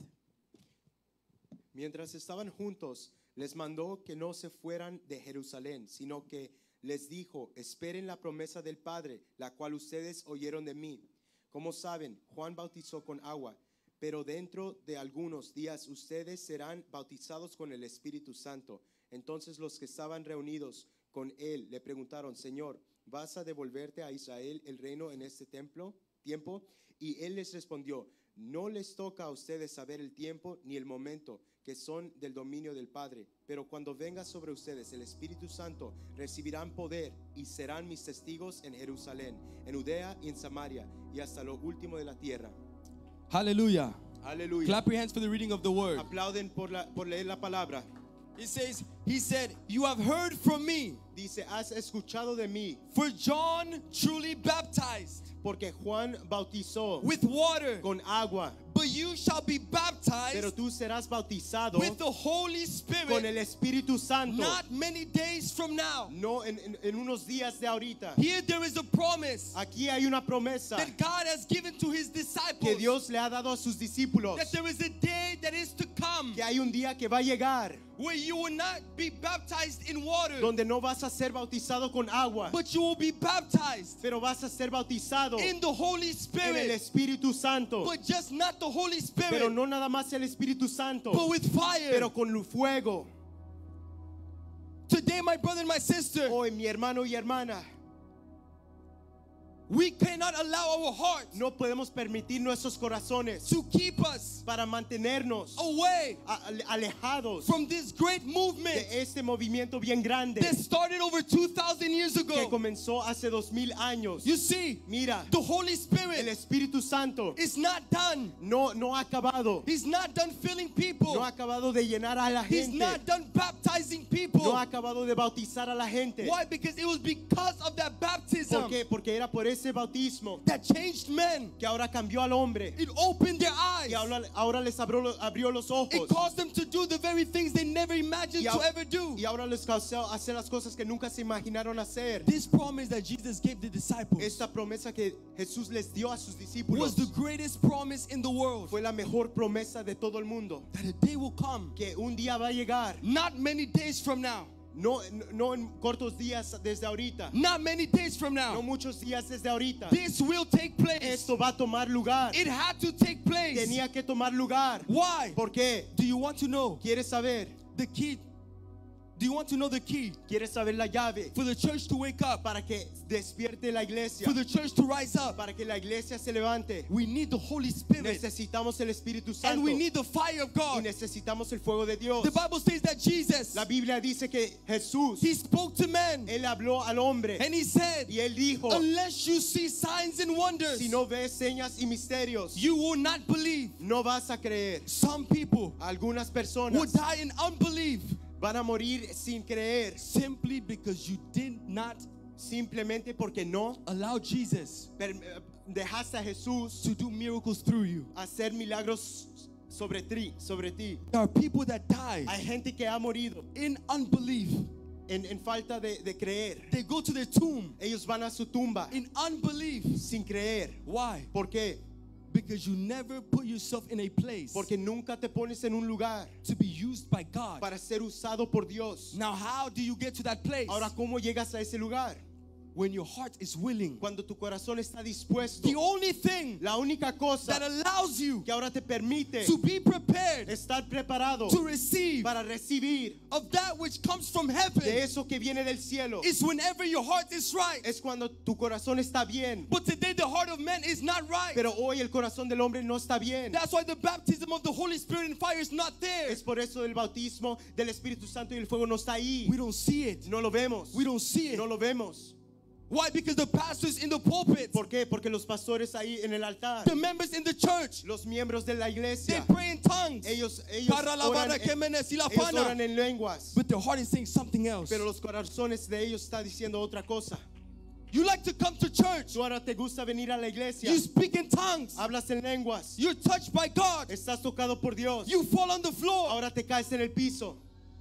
Mientras estaban juntos, les mandó que no se fueran de Jerusalén, sino que les dijo, esperen la promesa del Padre, la cual ustedes oyeron de mí. Como saben, Juan bautizó con agua, pero dentro de algunos días ustedes serán bautizados con el Espíritu Santo. Entonces los que estaban reunidos con él le preguntaron, Señor, ¿vas a devolverte a Israel el reino en este templo, tiempo? Y él les respondió, no les toca a ustedes saber el tiempo ni el momento que son del dominio del Padre, pero cuando venga sobre ustedes el Espíritu Santo, recibirán poder y serán mis testigos en Jerusalén, en Judea y en Samaria y hasta lo último de la tierra.
Hallelujah.
Aleluya.
Clap your hands for the reading of the word.
Aplauden por, la, por leer la palabra.
It says, he said, you have heard from me,
Dice, has escuchado de mí,
for John truly baptized
porque Juan bautizó
with water,
con agua,
but you shall be
pero
baptized
tú serás bautizado
with the Holy
con el
Spirit
Espíritu Santo,
not many days from now.
no en, en, en unos días de ahorita.
Here there is a promise
Aquí hay una promesa
that God has given to his
que
disciples,
Dios le ha dado a sus discípulos,
that there is a day that is to come
que hay un día que va a llegar
where you will not be baptized in water,
donde no vas a ser bautizado con agua,
but you will be baptized
pero vas a ser bautizado
in the Holy
en el
Spirit,
Espíritu Santo,
but just not the Holy
pero
Spirit,
no nada más el Espíritu Santo,
but with fire.
pero con fuego.
Today, my brother and my sister,
Hoy, mi hermano y hermana,
we cannot allow our hearts
no podemos permitir nuestros corazones
to keep us
para mantenernos
away
a- alejados
from this great movement
de este movimiento bien grande
that started over two thousand years
que
ago.
comenzó hace dos mil años.
You see,
Mira,
the Holy
el
Spirit
Espíritu Santo
is not done.
no, no ha acabado,
He's not done filling people.
no ha acabado de llenar a la
He's
gente,
not done baptizing people.
no ha acabado de bautizar a la gente.
Why? Because it was because of that baptism
¿Por qué? Porque era por ese bautismo
that changed men.
que ahora cambió al hombre,
It opened their eyes.
que ahora, ahora les abrió, abrió los
It
ojos,
caused them to do the very things they never imagined
y,
to
a-
ever do.
y ahora les causó hacer las cosas que nunca se imaginaron hacer.
This promise that Jesus gave the disciples
Esta promesa que Jesús les dio a sus discípulos
was the greatest promise in the world.
fue la mejor promesa de todo el mundo,
That a day will come,
que un día va a llegar,
not many days from now,
no, no en cortos días desde ahorita,
not many days from
no
now,
muchos días desde ahorita.
this will take place.
Esto va a tomar lugar,
It had to take place.
tenía que tomar lugar.
Why?
¿Por qué?
Do you want to know
¿Quieres saber?
the key? Do you want to know the key
¿Quieres saber la llave
for the church to wake up,
para que despierte la iglesia,
for the church to rise up?
para que la iglesia se levante?
We need the Holy Spirit,
Necesitamos el Espíritu
and
Santo
we need the fire of
y
God.
necesitamos el fuego de Dios.
The Bible says that Jesus,
La Biblia dice que Jesús,
he spoke to men,
él habló al hombre
and he said,
y él dijo,
unless you see signs and wonders,
si no ves señas y misterios,
you will not believe.
no vas a creer.
Some people
Algunas
will
personas
die in unbelief
van a morir sin creer,
simply because you did not
simplemente porque no
allow Jesus
per- dejaste a Jesús
to do miracles through you.
hacer milagros sobre ti, sobre ti.
There are people that die
Hay gente que ha morido
in unbelief
en, en falta de, de creer.
They go to their tomb
Ellos van a su tumba
in unbelief.
sin creer.
Why?
¿Por qué?
Because you never put yourself in a place
Porque nunca te pones en un lugar
to be used by God.
para ser usado por Dios.
Now, how do you get to that place?
Ahora, ¿cómo llegas a ese lugar?
When your heart is willing.
Cuando tu corazón está dispuesto.
The only thing
La única cosa
that allows you
que ahora te permite
to be prepared
estar preparado
to receive
para recibir
of that which comes from
de
heaven
eso que viene del cielo
is whenever your heart is right.
es cuando tu corazón está bien.
But today the heart of man is not right.
Pero hoy el corazón del hombre no está bien.
That's why the baptism of the Holy Spirit and fire is not there.
Es por eso el bautismo del Espíritu Santo y el fuego no está ahí.
We don't see it.
No lo vemos.
We don't see it.
No lo vemos.
Why? Because the pastors in the pulpit,
¿Por qué? Porque los pastores ahí en el altar,
the members in the church,
los miembros de la
they
iglesia,
pray in tongues.
ellos, ellos,
Para la
oran,
vara que menes y la
ellos
pana.
oran en lenguas,
But their heart is saying something else.
pero los corazones de ellos están diciendo otra cosa.
You like to come to church.
Tú ahora te gusta venir a la iglesia,
You speak in tongues.
hablas en lenguas,
You're touched by God.
estás tocado por Dios,
You fall on the floor.
ahora te caes en el piso.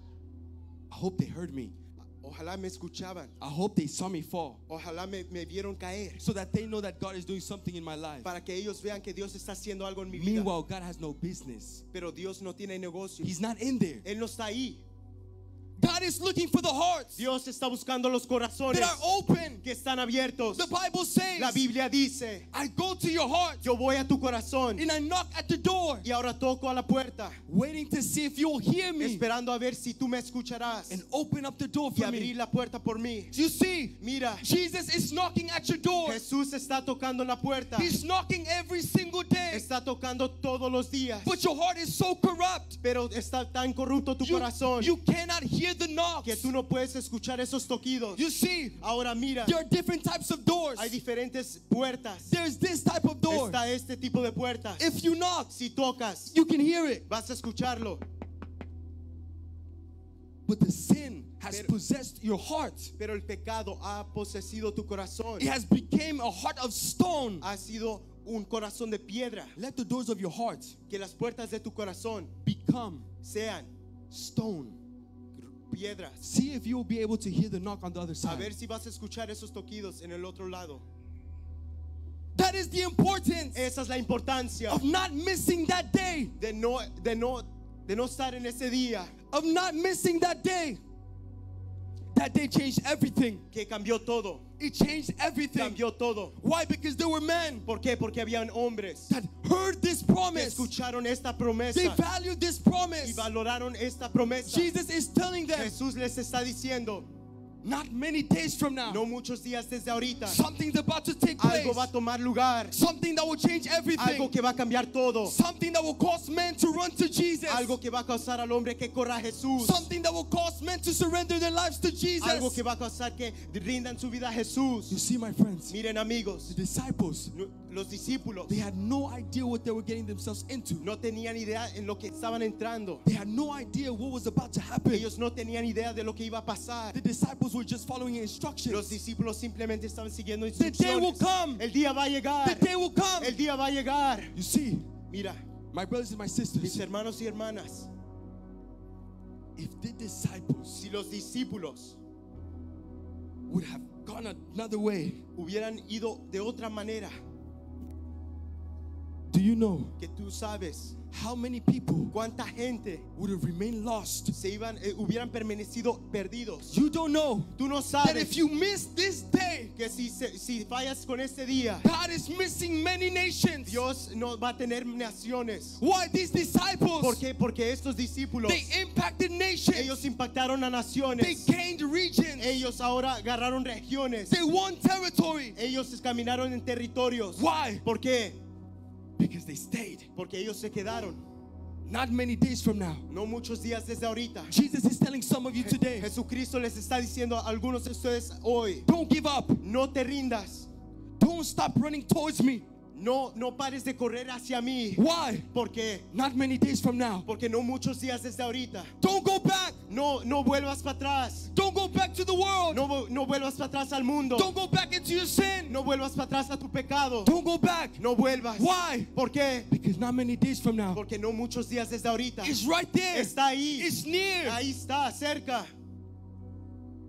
I hope they heard me.
Ojalá me escuchaban,
I hope they saw me fall,
ojalá me, me vieron caer,
so that they know that God is doing something in my life.
para que ellos vean que Dios está haciendo algo en mi vida.
Meanwhile, God has no business.
Pero Dios no tiene negocio,
He's not in there.
Él no está ahí.
God is looking for the hearts
Dios está buscando los corazones
that are open.
que están abiertos.
The Bible says,
La Biblia dice,
I go to your heart
yo voy a tu corazón
and I knock at the door,
y ahora toco a la puerta,
waiting to see if you'll hear me
esperando a ver si tú me escucharás
and open up the door
y
for
abrir
me.
la puerta por mí.
You see,
Mira,
Jesus is knocking at your door.
Jesús está tocando en la puerta,
He's knocking every single day.
está tocando todos los días,
But your heart is so corrupt.
pero está tan corrupto tu
You,
corazón
you cannot hear the knocks.
que tú no puedes escuchar esos toquidos.
You see,
Ahora mira,
there are different types of doors.
hay diferentes puertas.
There's this type of door.
Está este tipo de puertas.
If you knock,
Si tocas,
you can hear it.
vas a escucharlo.
But the sin has
Pero-
possessed your heart.
Pero el pecado ha posesido tu corazón.
It has become a heart of stone.
Ha sido un corazón de piedra.
Let the doors of your heart
Que las puertas de tu corazón
become
sean
stone.
piedras.
See if you will be able to hear the knock on the other
A
side.
ver si vas a escuchar esos toquidos en el otro lado.
That is the importance
Esa es la importancia
of not missing that day.
de no, de no, de no estar en ese día
Of not missing that day. That day changed everything.
que cambió todo.
It changed everything.
Cambió todo.
Why? Because there were men
¿Por qué? Porque habían hombres
that heard this
que
promise.
escucharon esta
They
promesa
valued this
y
promise.
valoraron esta promesa.
Jesus is telling them,
Jesús les está diciendo,
not many days from now,
no muchos días desde ahorita,
something's about to take place.
algo va a tomar lugar,
Something that will change everything.
algo que va a cambiar todo,
Something that will cause men to run to Jesus.
algo que va a causar al hombre que corra a Jesús,
Something that will cause men to surrender their lives to Jesus.
algo que va a causar que rindan su vida a Jesús.
You see, my friends,
Miren amigos,
the disciples,
no- los discípulos
they had no idea what they were getting themselves into.
no tenían idea en lo que estaban entrando.
They had no idea what was about to happen.
Ellos no tenían idea de lo que iba a pasar.
The disciples were just following
Los
instructions.
discípulos simplemente estaban siguiendo
The day will
instrucciones.
come.
El día va a llegar.
The day will come.
El día va a llegar.
You see,
Mira,
my brothers and my
mis
sisters,
hermanos y hermanas,
if the disciples
si los discípulos
would have gone another way,
hubieran ido de otra manera,
do you know
que tú sabes
how many people
cuánta gente
would have remained lost?
se iban, eh, hubieran permanecido perdidos.
You don't know
Tú no
that if
sabes
you miss this day,
que si, se- si fallas con este día,
God is missing many nations.
Dios no va a tener naciones.
Why? These disciples,
¿Por qué? Porque estos discípulos,
they impacted nations.
ellos impactaron a
They
naciones.
gained regions.
Ellos ahora agarraron regiones.
They won territory.
Ellos caminaron en territorios.
Why?
¿Por qué?
Because they stayed.
Porque ellos se quedaron.
Not many days from now,
No muchos días desde ahorita.
Jesus is telling some of you today,
Jesucristo les está diciendo a algunos de ustedes hoy,
don't give up.
no te rindas.
Don't stop running towards me.
No, no pares de correr hacia mí.
Why?
¿Por qué?
Not many days from now.
Porque no muchos días desde ahorita.
Don't go back.
No, no vuelvas para atrás.
Don't go back to the world.
No, vu- no vuelvas para atrás al mundo.
Don't go back into your sin.
No vuelvas para atrás a tu pecado.
Don't go back.
No vuelvas.
Why?
¿Por qué?
Because not many days from now,
Porque no muchos días desde ahorita.
it's right there.
Está ahí.
It's near.
Ahí está, cerca.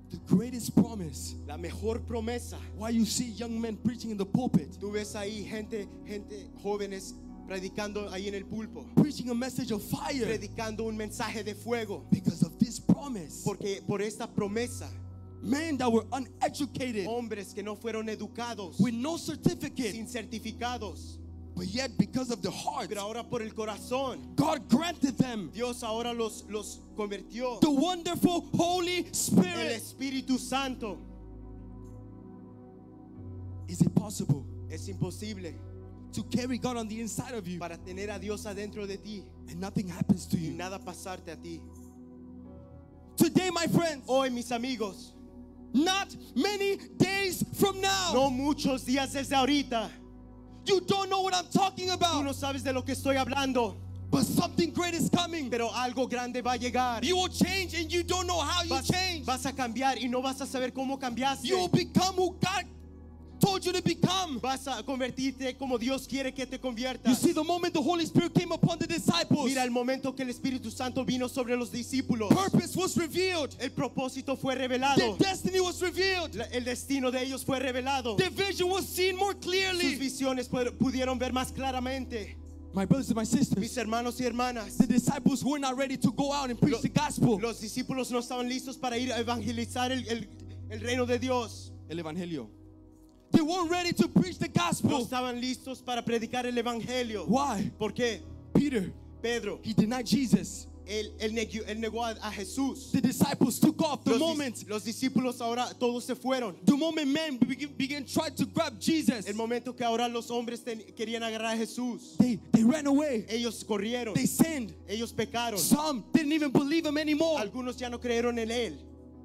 The greatest promise.
La mejor promesa.
Why you see young men preaching in the pulpit,
Tú ves ahí gente, gente jóvenes predicando ahí en el pulpo,
preaching a message of fire,
predicando un mensaje de fuego,
because of this promise.
porque por esta promesa,
Men that were uneducated,
hombres que no fueron educados,
with no certificate,
sin certificados,
but yet because of the heart,
pero ahora por el corazón,
God granted them
Dios ahora los, los convirtió.
the wonderful Holy
El
Spirit.
Espíritu Santo.
Is it possible
Es imposible
to carry God on the inside of you
para tener a Dios adentro de ti
and nothing happens to
y
you?
nada pasarte a ti.
Today, my friends,
Hoy, mis amigos,
not many days from now,
no muchos días desde ahorita,
you don't know what I'm talking
tú
about,
no sabes de lo que estoy hablando,
but something great is coming.
pero algo grande va a llegar.
You will change and you don't know how you
Vas,
change.
vas a cambiar y no vas a saber cómo cambiaste.
You will become who God told you to become.
Vas a convertirte como Dios quiere que te
You
conviertas.
see, the moment the Holy Spirit came upon the disciples,
Mira el momento que el Espíritu Santo vino sobre los discípulos.
purpose was revealed,
El propósito fue
their
revelado.
destiny was revealed,
La- El destino de ellos fue revelado.
their vision was seen more
Sus
clearly.
visiones pu- pudieron ver más claramente.
My brothers and my
Mis
sisters,
hermanos y hermanas,
the disciples were not ready to go out and preach
Lo-
the gospel.
los discípulos no estaban listos para ir a evangelizar el, el- el reino de Dios.
El evangelio. They weren't ready to preach the
No
gospel.
estaban listos para predicar el evangelio.
Why?
¿Por qué?
Peter,
Pedro,
he denied Jesus.
él, él negó, él negó a, a Jesús.
The disciples took off. The
Los, dis-
moment,
los discípulos ahora todos se fueron.
the moment men began, began trying to grab Jesus,
El momento que ahora los hombres ten- querían agarrar a Jesús,
they, they ran away.
ellos corrieron,
They sinned.
ellos pecaron.
Some didn't even believe him anymore.
Algunos ya no creyeron en él.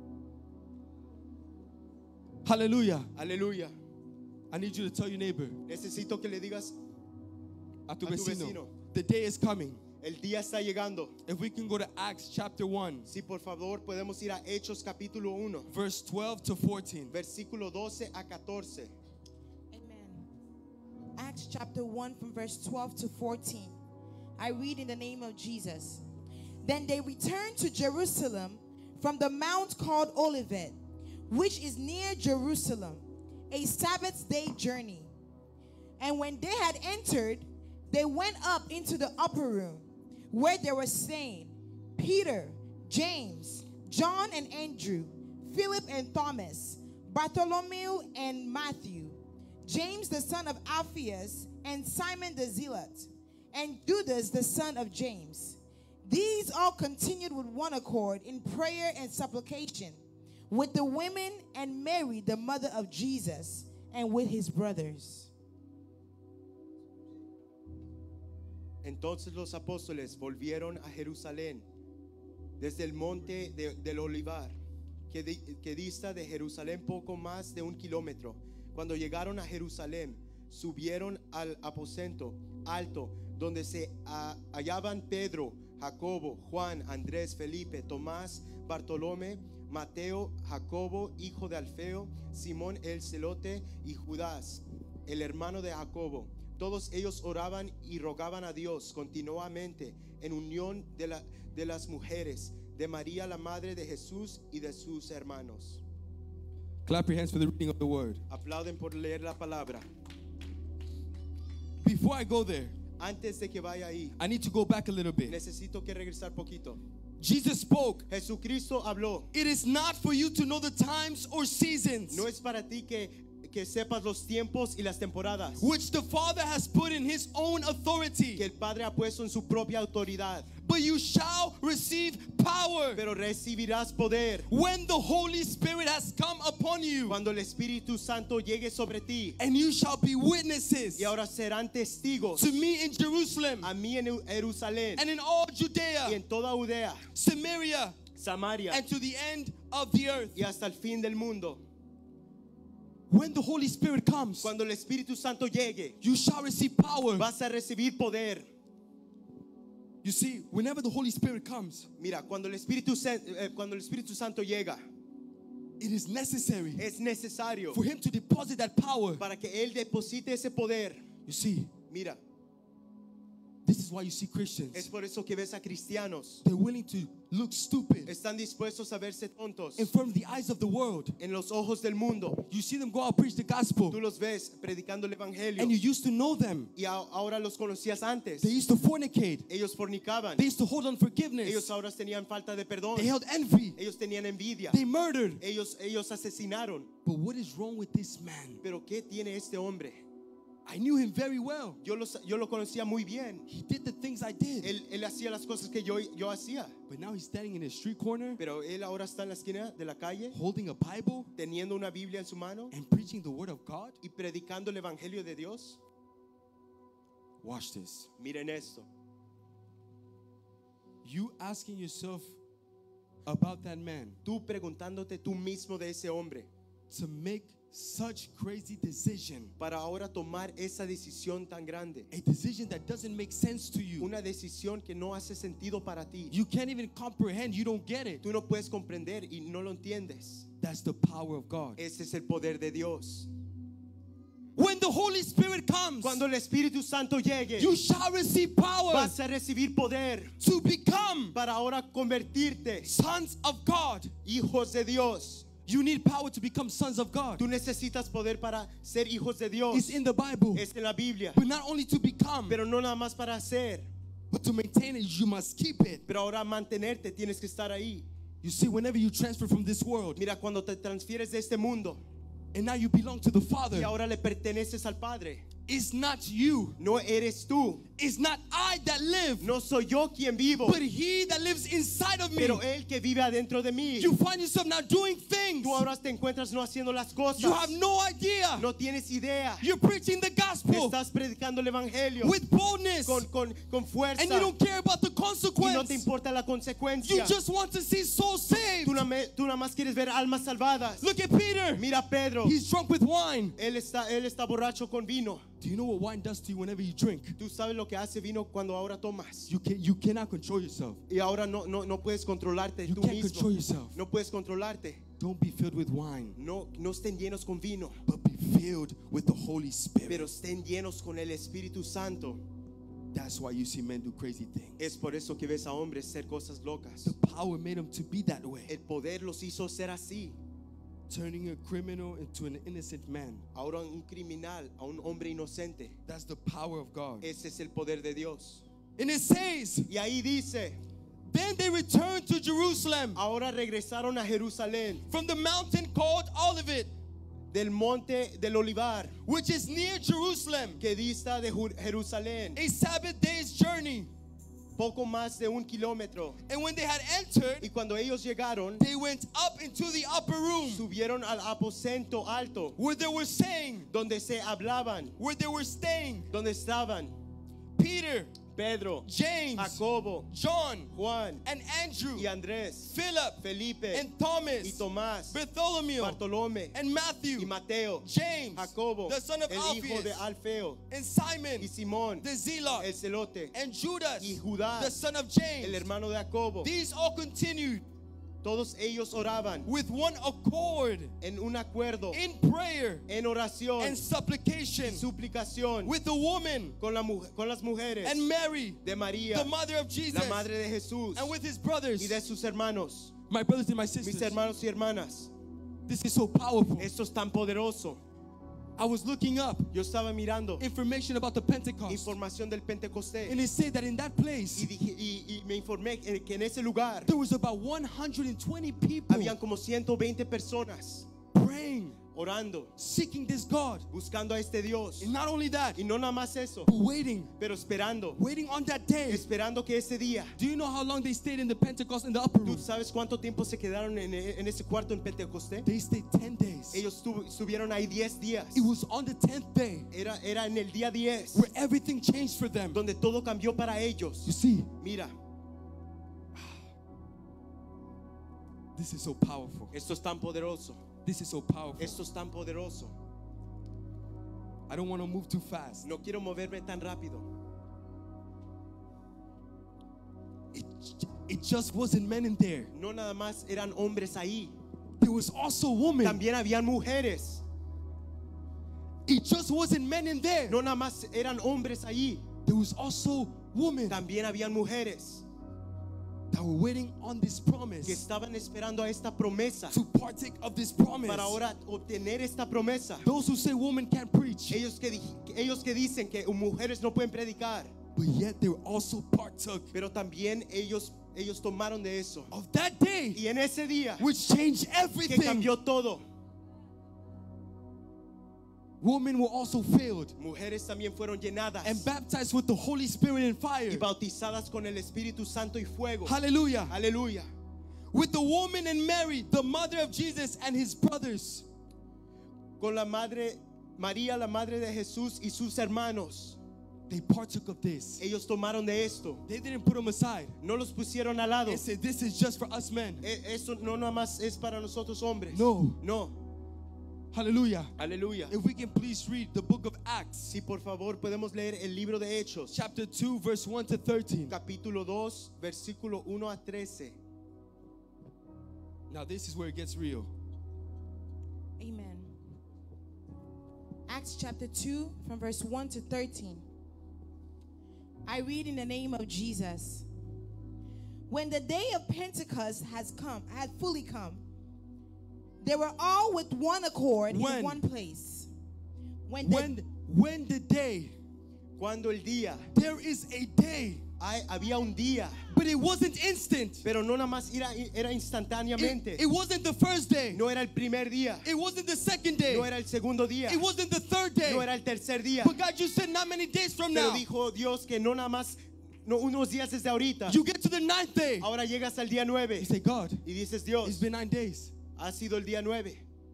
Hallelujah.
Aleluya.
I need you to tell your neighbor,
Necesito que le digas,
a tu
A tu
vecino,
vecino.
the day is coming.
el día está llegando.
If we can go to Acts chapter one,
Si por favor podemos ir a Hechos capítulo uno,
verse twelve to fourteen.
versículo doce a catorce.
Amen. Acts chapter one from verse twelve to fourteen. I read in the name of Jesus. Then they returned to Jerusalem from the mount called Olivet, which is near Jerusalem, a Sabbath day journey. And when they had entered, they went up into the upper room, where they were staying, Peter, James, John and Andrew, Philip and Thomas, Bartholomew and Matthew, James the son of Alphaeus, and Simon the Zealot, and Judas the son of James. These all continued with one accord in prayer and supplication with the women and Mary, the mother of Jesus, and with his brothers.
Entonces los apóstoles volvieron a Jerusalén desde el monte de- del Olivar, que, di- que dista de Jerusalén poco más de un kilómetro. Cuando llegaron a Jerusalén, subieron al aposento alto donde se ah, hallaban Pedro, Jacobo, Juan, Andrés, Felipe, Tomás, Bartolomé, Mateo, Jacobo, hijo de Alfeo, Simón el celote y Judas, el hermano de Jacobo. Todos ellos oraban y rogaban a Dios continuamente en unión de, la, de las mujeres, de María la madre de Jesús y de sus hermanos.
Clap your hands for the reading of the word.
Aplauden por leer la palabra.
Before I go there,
Antes de que vaya ahí,
I need to go back a little bit.
necesito que regresar poquito.
Jesus spoke.
Jesucristo habló.
It is not for you to know the times or seasons
No es para ti que, que sepas los tiempos y las temporadas
which the Father has put in his own
que
authority,
el Padre ha puesto en su propia autoridad,
but you shall receive power
pero recibirás poder
when the Holy Spirit has come upon you,
cuando el Espíritu Santo llegue sobre ti.
and you shall be witnesses
Y ahora serán testigos
to me in Jerusalem
a mí en Jerusalén
and in all
y
Judea,
en toda Judea,
Samaria,
Samaria
and to the end of the earth.
y hasta el fin del mundo.
When the Holy Spirit comes,
Cuando el Espíritu Santo llegue,
you shall receive power.
vas a recibir poder.
You see, whenever the Holy Spirit comes,
Mira, cuando el Espíritu, San- eh, cuando el Espíritu Santo llega,
it is necessary
es necesario
for him to deposit that power.
para que Él deposite ese poder.
You see,
Mira,
this is why you see
es
Christians,
por eso que ves a cristianos
they're willing to look stupid
están dispuestos a verse tontos
in front of the eyes of the world.
en los ojos del mundo.
You see them go out preach the gospel,
Tú los ves predicando el evangelio
and you used to know them.
y a- ahora los conocías antes.
They used to fornicate.
Ellos fornicaban.
They used to hold unforgiveness.
Ellos ahora tenían falta de perdón.
They held envy.
Ellos tenían envidia.
They murdered.
Ellos, ellos asesinaron.
But what is wrong with this man?
Pero ¿qué tiene este hombre?
I knew him very well.
Yo lo, yo lo conocía muy bien.
He did the things I did.
Él, él hacía las cosas que yo, yo hacía.
But now he's standing in a street corner,
Pero él ahora está en la esquina de la calle,
holding a Bible
teniendo una Biblia en su mano
and preaching the word of God.
y predicando el evangelio de Dios.
Watch this.
Miren esto.
You asking yourself about that man
Tú preguntándote tú mismo de ese hombre
to make such crazy decision,
para ahora tomar esa decisión tan grande.
a decision that doesn't make sense to you.
Una decisión que no hace sentido para ti.
You can't even comprehend. You don't get it.
Tú no puedes comprender y no lo entiendes.
That's the power of God.
Ese es el poder de Dios.
When the Holy Spirit comes,
Cuando el Espíritu Santo llegue,
you shall receive power
vas a recibir poder
to become
para ahora convertirte
sons of God.
hijos de Dios.
You need power to become sons of God.
Tú necesitas poder para ser hijos de Dios.
It's in the Bible.
Es en la Biblia.
But not only to become,
Pero no nada más para hacer.
but to maintain it, you must keep it.
Pero ahora mantenerte, tienes que estar ahí.
You see, whenever you transfer from this world,
Mira, cuando te transfieres de este mundo
and now you belong to the
y
Father,
ahora le perteneces al Padre,
it's not you.
no eres tú.
It's not I that live,
No soy yo quien vivo,
but He that lives inside of me.
pero Él que vive adentro de mí.
You find yourself now doing things.
Tú ahora te encuentras no haciendo las cosas.
You have no idea.
No tienes idea.
You're preaching the gospel
Estás predicando el evangelio
with boldness,
con, con, con fuerza
and you don't care about the
y no
consequence.
te importa la
You
consecuencia.
just want to see souls saved.
Tú, na- tú nada más quieres ver almas salvadas.
Look at Peter.
Mira a Pedro.
He's drunk with wine.
Él está, él está borracho con vino.
Do you know what wine does to you whenever you drink?
Tú sabes lo que hace vino cuando ahora tomas.
You can you cannot control yourself.
Y ahora no, no, no puedes controlarte
You
tú
can't
mismo.
control yourself.
No puedes controlarte.
Don't be filled with wine,
No, no estén llenos con vino,
but be filled with the Holy Spirit.
pero estén llenos con el Espíritu Santo.
That's why you see men do crazy things.
Es por eso que ves a hombres hacer cosas locas.
The power made them to be that way,
El poder los hizo ser así.
turning a criminal into an innocent man.
Ahora un criminal, a un hombre inocente.
That's the power of God.
Ese es el poder de Dios.
And it says,
Y ahí dice,
then they returned to Jerusalem
ahora regresaron a Jerusalén,
from the mountain called Olivet,
del monte del Olivar,
which is near Jerusalem,
que dista de Ju- Jerusalén,
a Sabbath day's journey.
poco más de un kilómetro.
And when they had entered,
Y cuando ellos llegaron,
they went up into the upper room
subieron al aposento alto,
where they were saying,
donde se hablaban,
where they were staying.
donde estaban
Peter,
Pedro,
James,
Jacobo,
John,
Juan
and Andrew,
y Andrés,
Philip,
Felipe
and
y
Thomas,
Tomás,
Bartholomew,
Bartolomé
and Matthew,
y Mateo,
James,
Jacobo,
the son of
el hijo de
Alphaeus,
Alfeo,
and Simon,
y Simón,
the Zealot,
el celote,
and Judas,
y Judas,
the son of
el
James.
hermano de Jacobo.
These all continued
Todos ellos oraban
with one accord
en un acuerdo,
in prayer
en oración,
and supplication
suplicación
with the woman
con, la mu- con las mujeres
and Mary,
de María,
the mother of Jesus,
la madre de Jesús,
and with his brothers.
y de sus hermanos,
My brothers and my
mis
sisters,
hermanos y hermanas.
this is so powerful.
Esto es tan poderoso.
I was looking up
Yo estaba mirando
information about the Pentecost,
información del Pentecostés
and it said that in that place
y, dije- y- y me informé que que en ese lugar
there was about one hundred twenty people
habían como ciento veinte personas
praying,
orando,
seeking this God.
buscando a este Dios.
And not only that,
Y no nada más eso,
but waiting,
pero esperando,
waiting on that day.
esperando que ese día.
Do you know how long they stayed in the Pentecost in the upper
¿Tú
room?
sabes cuánto tiempo se quedaron en, en ese cuarto en Pentecostés?
They stayed ten days.
Ellos estuvo- estuvieron ahí diez días.
It was on the tenth day
Era, era en el día diez
where everything changed for them.
donde todo cambió para
You
ellos.
see,
Mira,
this is so powerful.
esto es tan poderoso.
This is so powerful.
Esto es tan poderoso.
I don't want to move too fast.
No quiero moverme tan rápido.
It, it just wasn't men in there.
No nada más eran hombres ahí.
There was also women.
También habían mujeres.
It just wasn't men in there.
No nada más eran hombres ahí.
There was also women.
También habían mujeres.
that were waiting on this promise,
que estaban esperando a esta promesa
to partake of this promise.
para ahora obtener esta promesa.
Those who say women can't preach,
Ellos que, di- ellos que dicen que mujeres no pueden predicar,
but yet they were also partook
pero también ellos, ellos tomaron de eso.
of that day,
Y en ese día
which changed
que
everything.
cambió todo,
Women were also filled
mujeres también fueron llenadas
and baptized with the Holy Spirit and
y
fire.
bautizadas con el Espíritu Santo y fuego.
Hallelujah.
Aleluya.
With the woman and Mary, the mother of Jesus, and his brothers.
Con la madre María, la madre de Jesús y sus hermanos.
They partook of this.
Ellos tomaron de esto.
They didn't put them aside.
No los pusieron al lado.
They said, this is just for us men.
E- Eso no nada más es para nosotros hombres.
No.
No.
Hallelujah.
Aleluya.
If we can please read the book of Acts,
Si por favor podemos leer el libro de Hechos,
chapter two, verse one to thirteen.
capítulo dos, versículo uno a trece.
Now this is where it gets real.
Amen. Acts chapter two, from verse one to thirteen. I read in the name of Jesus. When the day of Pentecost has come, had fully come, they were all with one accord
When?
in one place. When, the-
When when the day,
Cuando el día,
there is a day,
hay- había un día,
but it wasn't instant.
pero no nada más era, era instantáneamente.
It, it wasn't the first day.
No era el primer día,
It wasn't the second day.
no era el segundo día,
It wasn't the third day.
no era el tercer día.
But God, you said not many days from
Pero
now.
dijo Dios que no nada más, no unos días desde ahorita.
You get to the ninth day.
Ahora llegas al día nueve
You say, God,
y dices,
it's
Dios,
been nine days.
ha sido el día nueve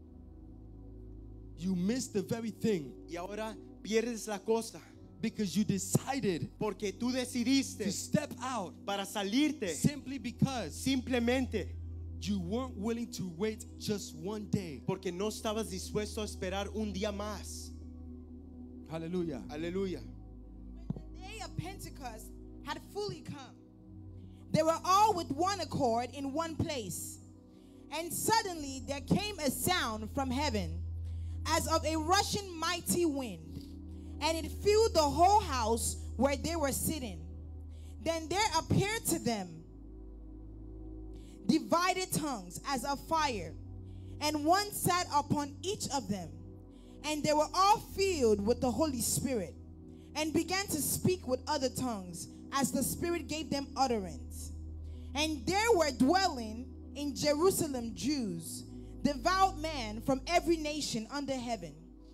You missed the very thing
y ahora pierdes la cosa
because you decided
porque tú
to
decidiste
step out
para salirte
simply because
simplemente
you weren't willing to wait just one day.
porque no estabas dispuesto a esperar un día más.
Hallelujah.
Aleluya.
the day of Pentecost had fully come, they were all with one accord in one place. And suddenly there came a sound from heaven as of a rushing mighty wind, and it filled the whole house where they were sitting. Then there appeared to them divided tongues as of fire, and one sat upon each of them. And they were all filled with the Holy Spirit, and began to speak with other tongues as the Spirit gave them utterance. And there were dwelling in Jerusalem Jews, devout men from every nation under heaven.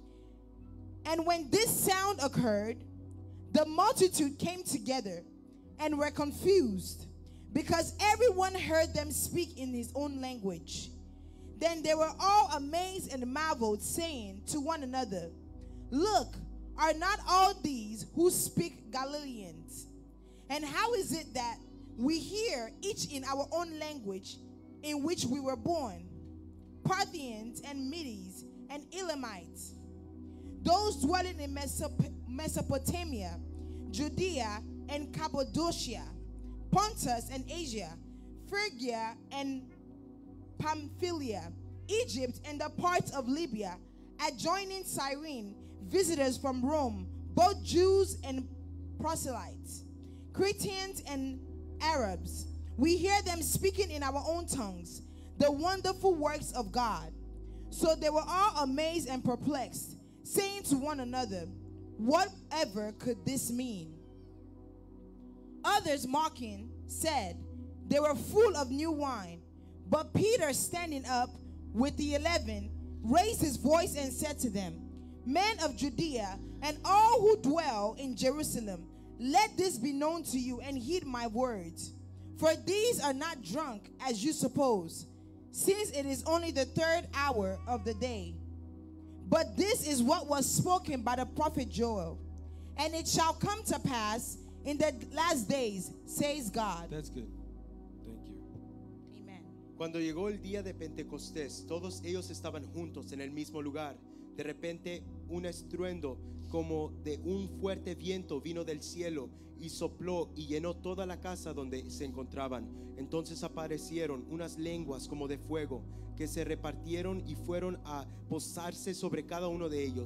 And when this sound occurred, the multitude came together and were confused, because everyone heard them speak in his own language. Then they were all amazed and marveled, saying to one another, Look, are not all these who speak Galileans? And how is it that we hear each in our own language in which we were born? Parthians and Medes and Elamites, those dwelling in Mesop- Mesopotamia, Judea and Cappadocia, Pontus and Asia, Phrygia and Pamphylia, Egypt and the parts of Libya, adjoining Cyrene, visitors from Rome, both Jews and proselytes, Cretans and Arabs. We hear them speaking in our own tongues the wonderful works of God. So they were all amazed and perplexed, saying to one another, Whatever could this mean? Others, mocking, said they were full of new wine. But Peter, standing up with the eleven, raised his voice and said to them, Men of Judea, and all who dwell in Jerusalem, let this be known to you, and heed my words. For these are not drunk, as you suppose, since it is only the third hour of the day. But this is what was spoken by the prophet Joel. And it shall come to pass in the last days, says God.
That's good. Thank you.
Amen.
Cuando llegó el día de Pentecostés, todos ellos estaban juntos en el mismo lugar. De repente, un estruendo como de un fuerte viento vino del cielo y sopló y llenó toda la casa donde se encontraban. Entonces aparecieron unas lenguas como de fuego que se repartieron y fueron a posarse sobre cada uno de ellos.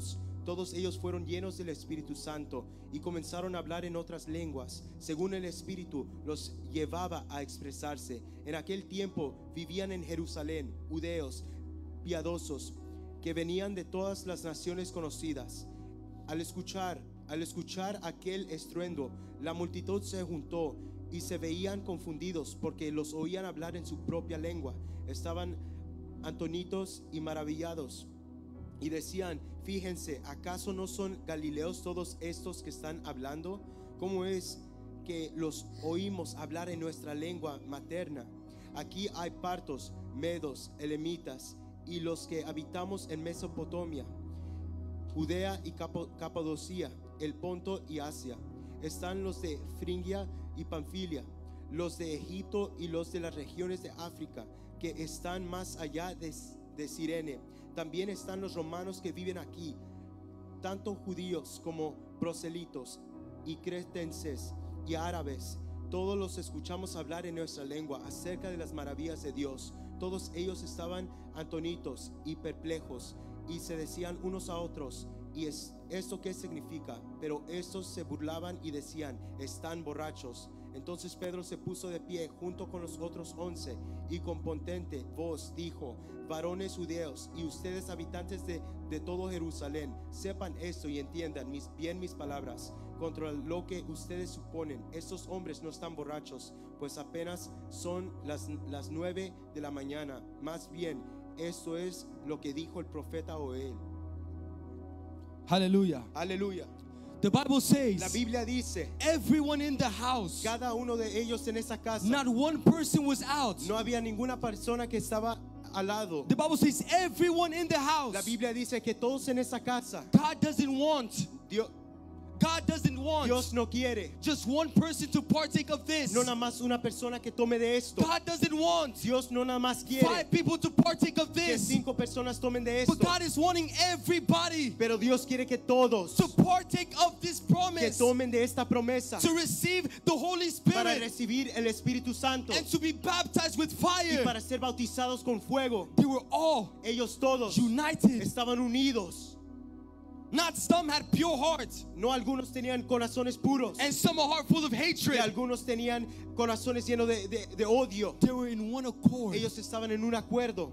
Todos ellos fueron llenos del Espíritu Santo y comenzaron a hablar en otras lenguas, según el Espíritu los llevaba a expresarse. En aquel tiempo vivían en Jerusalén judeos piadosos que venían de todas las naciones conocidas. Al escuchar, al escuchar aquel estruendo, la multitud se juntó y se veían confundidos porque los oían hablar en su propia lengua. Estaban atónitos y maravillados y decían: fíjense, ¿acaso no son galileos todos estos que están hablando? ¿Cómo es que los oímos hablar en nuestra lengua materna? Aquí hay partos, medos, elamitas y los que habitamos en Mesopotamia, Judea y Capo- Capadocia, el Ponto y Asia. Están los de Frigia y Panfilia, los de Egipto y los de las regiones de África, que están más allá de, de Cirene. También están los romanos que viven aquí, tanto judíos como proselitos y cretenses y árabes. Todos los escuchamos hablar en nuestra lengua acerca de las maravillas de Dios. Todos ellos estaban atónitos y perplejos y se decían unos a otros: ¿y es esto qué significa? Pero estos se burlaban y decían: están borrachos. Entonces Pedro se puso de pie junto con los otros once y con potente voz dijo: varones judíos y ustedes habitantes de, de todo Jerusalén, sepan esto y entiendan mis, bien mis palabras. Contra lo que ustedes suponen, estos hombres no están borrachos, pues apenas son las, las nueve de la mañana. Más bien, esto es lo que dijo el profeta Joel.
Hallelujah.
Aleluya.
The Bible
La
says
Biblia dice:
everyone in the house,
cada uno de ellos en esa casa,
not one person was out.
no había ninguna persona que estaba al lado.
The Bible says everyone in the
La
house.
Biblia dice que todos en esa casa,
God doesn't want,
Dios,
God doesn't want
Dios no quiere
just one person to partake of this.
no nada más una persona que tome de esto.
God doesn't want
Dios no nada más quiere
five people to partake of
que
this.
cinco personas tomen de esto,
But God is wanting everybody
pero Dios quiere que todos
to partake of this
que
promise,
tomen de esta promesa
to receive the Holy
para
Spirit,
recibir el Espíritu Santo
and to be baptized with
y
fire.
para ser bautizados con fuego.
They were all
Ellos todos
united.
estaban unidos.
Not some had pure hearts,
No algunos tenían corazones puros
and some a heart full of
y
hatred.
algunos tenían corazones llenos de, de, de odio.
They were in one accord.
Ellos estaban en un acuerdo.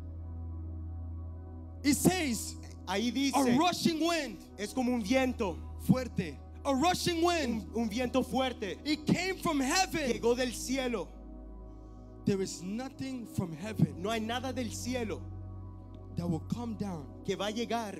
It says,
Ahí
a
dice,
rushing wind,
es como un viento,
fuerte, a rushing wind.
un, un viento fuerte.
It came from heaven.
Llegó del cielo.
There is nothing from heaven
No hay nada del cielo
that will come down
que va a llegar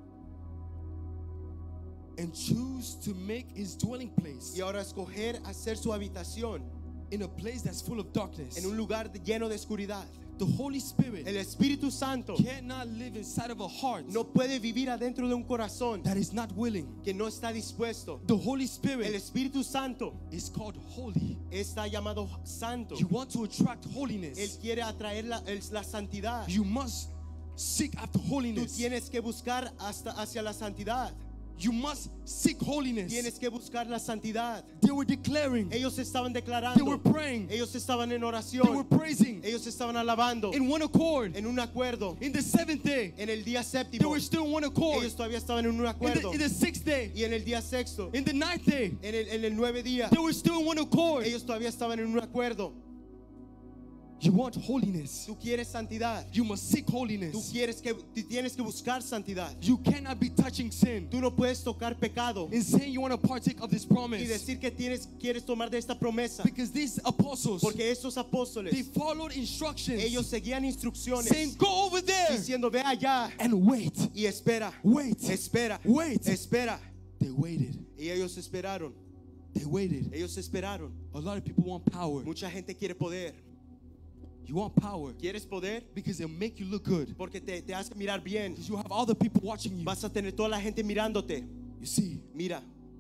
and choose to make his dwelling place
y ahora escoger hacer su habitación
in a place that's full of darkness.
en un lugar de- lleno de oscuridad.
The Holy Spirit
El Espíritu Santo
cannot live inside of a heart
no puede vivir adentro de un corazón
that is not willing.
que no está dispuesto.
The Holy
El
Spirit
Espíritu Santo
is called holy.
está llamado santo.
You want to attract
Él
holiness,
quiere atraer la, el- la santidad.
you must seek after
Tú
holiness.
tienes que buscar hasta hacia la santidad.
You must seek holiness.
Tienes que buscar la santidad.
They were declaring,
Ellos estaban
they
declarando.
were praying,
Ellos estaban en
they were
oración.
praising
Ellos estaban alabando
in one accord.
en un acuerdo.
In the seventh day,
En el día
they
séptimo,
were still in one accord.
ellos todavía estaban en un
In
acuerdo.
the, in the sixth day,
Y en el día sexto,
in the ninth day,
en el, en el nueve día,
they were still in one accord.
ellos todavía estaban en un acuerdo.
You want holiness.
Tú quieres santidad.
You must seek
Tú
holiness.
quieres que tú tienes que buscar santidad.
You cannot be touching sin
Tú no puedes tocar pecado
and saying you want to partake of this
y
promise.
decir que tienes quieres tomar de esta promesa,
Because these apostles,
porque estos
they
apóstoles
followed instructions
ellos seguían instrucciones
saying, go over there
diciendo ve allá
and wait.
y espera,
Wait.
espera,
Wait.
espera.
They waited.
Y ellos esperaron,
They waited.
ellos esperaron.
A lot of people want power.
Mucha gente quiere poder.
You want power
¿Quieres poder?
because it'll make you look good.
Porque te, te hace mirar bien.
Because you have all the people watching you.
Vas a tener toda la gente mirándote.
You see,
Mira,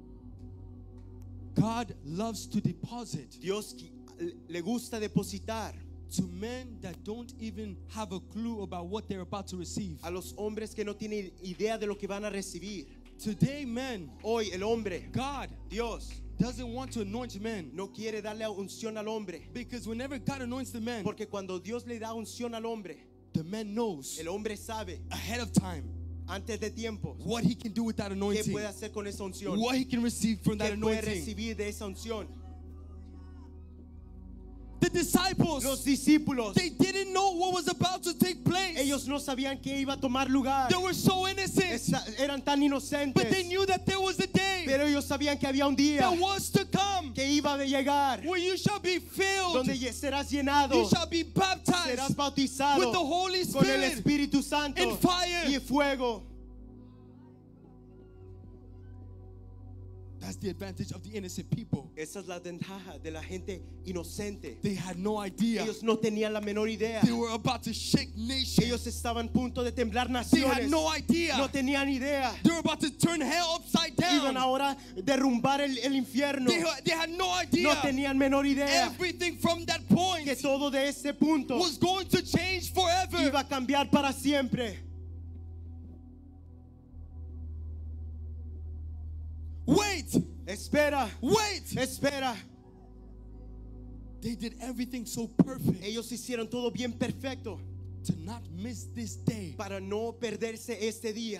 God loves to deposit
Dios qui- le gusta depositar
to men that don't even have a clue about what they're about to receive.
a los hombres que no tienen idea de lo que van a recibir.
Today, men,
Hoy el hombre,
God
Dios,
doesn't want to anoint men.
no quiere darle unción al hombre.
Because whenever God anoints the man,
Porque cuando Dios le da unción al hombre,
the man knows
el hombre sabe
ahead of time
antes de tiempo.
what he can do with that
¿Qué
anointing,
puede hacer con esa unción?
what he can receive from that
¿Qué puede
anointing.
recibir de esa unción?
The disciples,
Los discípulos,
they didn't know what was about to take place.
ellos no sabían que iba a tomar lugar.
They were so innocent,
Esa- eran tan inocentes.
but they knew that there was a day
Pero ellos sabían que había un día
that was to come
que iba a llegar
where you shall be filled,
donde ye- serás llenado,
you shall be
serás
baptized
bautizado
with the Holy
con el
Spirit
Espíritu Santo
and fire.
y fuego.
That's the advantage of the innocent people.
Esa es la ventaja de la gente inocente.
They had no idea.
Ellos no tenían la menor idea.
They were about to shake nations.
Ellos estaban a punto de temblar
They
naciones.
had no idea.
No tenían idea.
They were about to turn hell upside
Iban
down.
ahora a derrumbar el, el infierno.
They, they had no idea.
No tenían menor idea
Everything from that point
que todo de ese punto
was going to change forever.
iba a cambiar para siempre.
Wait,
Espera,
wait.
espera.
They did everything so perfect
Ellos hicieron todo bien perfecto
to not miss this day.
para no perderse este día.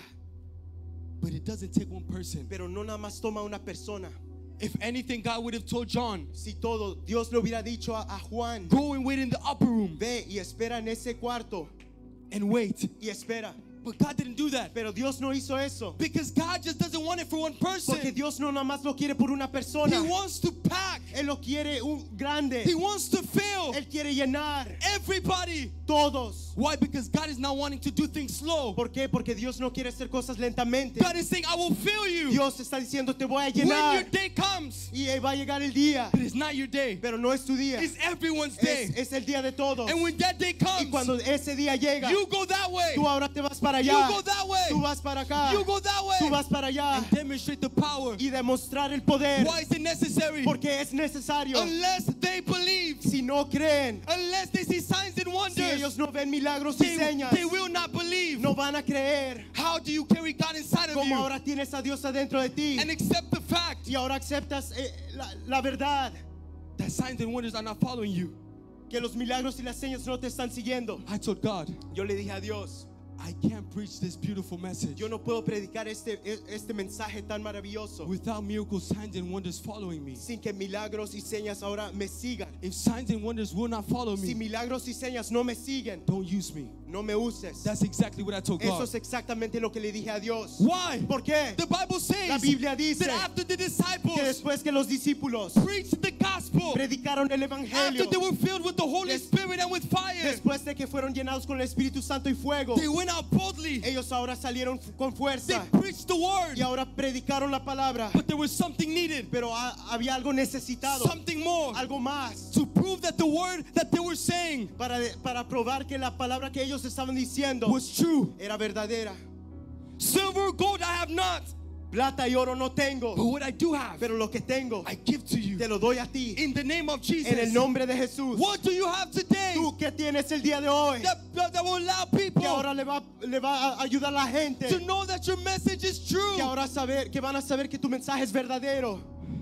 But it doesn't take one person.
Pero no nada más toma una persona.
If anything, God would have told John,
Si todo, Dios le hubiera dicho a, a Juan,
go and wait in the upper room
ve y espera en ese cuarto
and wait.
y espera.
But God didn't do that.
Pero Dios no hizo eso.
Because God just doesn't want it for one person.
Porque Dios no nada más lo quiere por una persona.
He wants to pack.
Él lo quiere un grande.
He wants to fill
Él quiere llenar
everybody.
todos.
Why? Because God is not wanting to do things slow.
¿Por qué? Porque Dios no quiere hacer cosas lentamente.
God is saying, I will fill you
Dios está diciendo, te voy a
when your
llenar.
day comes.
Y va a llegar el día.
But it's not your day.
Pero no es tu día.
It's everyone's day.
Es, es el día de todos.
And when that day
Y
comes,
cuando ese día llega,
you go that way.
tú ahora te vas para
You
allá.
go that way.
Tú vas para acá.
You go that way.
Tú vas para allá.
And demonstrate the power.
Y demostrar el poder.
Why is it necessary?
Porque es necesario.
Unless they believe,
Si no creen,
unless they see signs and
si
wonders,
ellos no ven milagros y
they,
señas,
they will not believe.
no van a creer.
How do you carry God inside of
Como
you
ahora tienes a Dios adentro de ti.
and accept the fact
Y ahora aceptas eh, la, la verdad.
that signs and wonders are not following you?
Que los milagros y las señas no te están siguiendo.
I told God,
Yo le dije a Dios,
I can't preach this beautiful message
yo no puedo predicar este, este mensaje tan maravilloso
without miracles, signs, and wonders following me.
sin que milagros y señas ahora me sigan.
If signs and wonders will not follow
Si
me,
milagros y señas no me siguen,
don't use me.
no me uses.
That's exactly what I told
Eso
God.
es exactamente lo que le dije a Dios.
Why?
¿Por qué?
The Bible says
La Biblia dice
that after the
que
disciples
después que los discípulos
preached the gospel,
predicaron el
after
evangelio,
they were filled with the Holy
Des-
Spirit and with fire,
después de que fueron llenados con el Espíritu Santo y fuego,
they went out boldly.
ellos ahora salieron f- con
They
fuerza
preached the word,
y ahora predicaron la palabra.
but there was something needed,
Pero ha- había algo necesitado,
something more,
algo más,
to prove that the word that they were saying
para, para probar que la palabra que ellos estaban diciendo
was true.
era verdadera.
Silver, gold I have not,
Plata y oro no
but
tengo,
what I do have,
pero lo que tengo
I give to you.
te lo doy a ti.
In the name of
En el
Jesus.
nombre de Jesús.
What do you have today
¿Tú qué tienes el día de hoy?
that, that will allow
Que
people
ahora le va, le va a ayudar a la gente.
to know that your message is true?
Que ahora saber, que van a saber que tu mensaje es verdadero.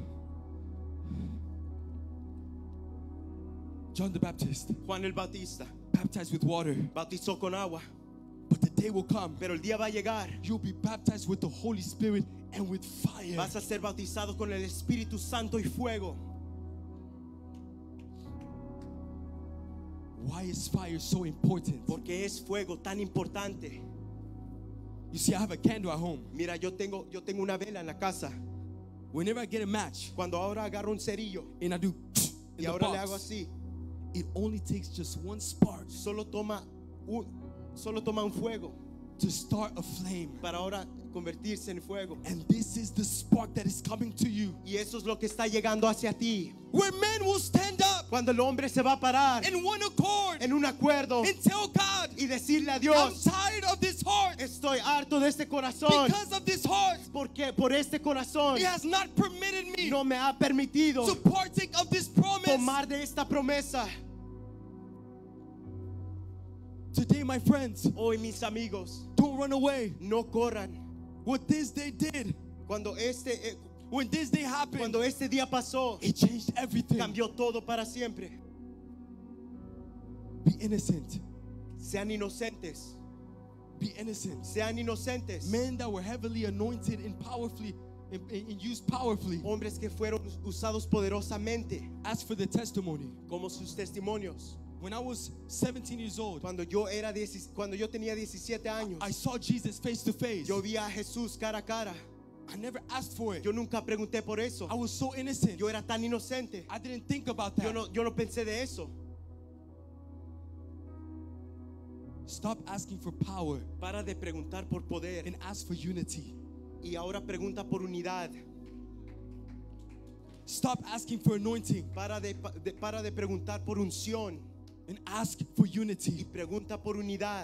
John the Baptist
Juan el Bautista
baptized with water,
bautizó con agua,
but the day will come,
pero el día va a llegar.
you'll be baptized with the Holy Spirit and with fire.
Vas a ser bautizado con el Espíritu Santo y fuego.
Why is fire so important?
Porque es fuego tan importante.
You see, I have a candle at home.
Mira, yo tengo, yo tengo una vela en la casa.
Whenever I get a match
Cuando ahora agarro un cerillo
and I do
y
in the
ahora le hago
box,
así,
it only takes just one spark
solo toma un, solo toma un fuego
to start a flame.
para ahora convertirse en fuego.
And this is the spark that is coming to you.
Y eso es lo que está llegando hacia ti.
Where men will stand up
Cuando el hombre se va a parar
in one accord
en un acuerdo
and tell God,
y decirle a
I'm
Dios,
tired of this heart.
estoy harto de este corazón,
Because of this heart,
porque por este corazón
He has not permitted me
no me ha permitido
to partake of this promise.
tomar de esta promesa.
Today, my friends,
Hoy, mis amigos,
don't run away.
no corran.
What this day did,
Cuando este, eh,
when this day happened,
cuando este día pasó,
it changed everything.
cambió todo para siempre.
Be innocent.
Sean inocentes.
Be innocent.
Sean inocentes.
Men that were heavily anointed and powerfully and, and used powerfully.
Hombres que fueron usados poderosamente.
As for the testimony,
Como sus testimonios.
when I was seventeen years old,
Cuando yo era dieci- cuando yo tenía diecisiete años,
I saw Jesus face to face.
yo vi a Jesús cara a cara.
I never asked for it.
Yo nunca pregunté por eso.
I was so innocent.
Yo era tan inocente.
I didn't think about that.
Yo no, yo no pensé de eso.
Stop asking for power
Para de preguntar por poder
and ask for unity.
y ahora pregunta por unidad.
Stop asking for anointing
Para de, de- para de preguntar por unción
and ask for
y
unity.
pregunta por unidad.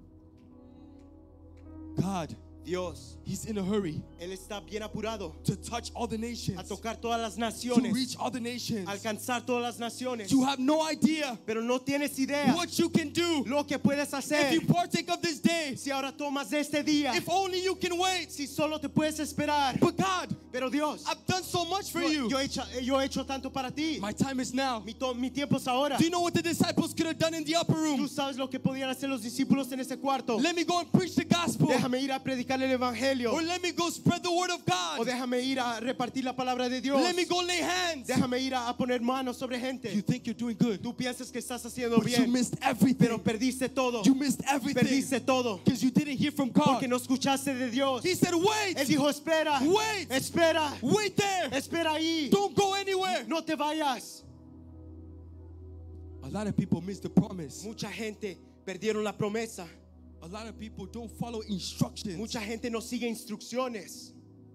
God,
Dios,
He's in a hurry
Él está bien apurado
to touch all the
a
nations,
tocar todas las
to
naciones,
reach all the nations.
alcanzar todas las naciones.
You have no idea
Pero no tienes idea
what you can do
lo que puedes
if
hacer
you partake of this day.
si ahora tomas de este día.
If only you can wait.
Si solo te puedes esperar.
But God,
Pero Dios,
I've done so much for
yo,
you.
yo he hecho, yo he hecho tanto para ti.
My time is now.
Mi, to- mi tiempo es ahora.
Do you know what the disciples could have done in the upper
Tú
room?
sabes lo que podían hacer los discípulos en ese cuarto.
Let me go and preach the gospel.
Déjame ir a predicar el evangelio.
Or let me go spread the word of
O
God.
déjame ir a repartir la palabra de Dios.
Let me go lay hands.
Déjame ir a, a poner manos sobre
You
gente.
think you're doing good,
Tú piensas que estás haciendo
but you
bien,
missed
pero
everything.
perdiste todo.
You missed everything
Perdiste todo
because you didn't hear from God.
porque no escuchaste de Dios.
He said,
Él
wait,
dijo, espera,
wait,
espera,
wait there.
espera ahí.
Don't go anywhere.
No te vayas.
A lot of people miss the promise.
Mucha gente perdieron la promesa.
A lot of people don't follow instructions
Mucha gente no sigue instrucciones.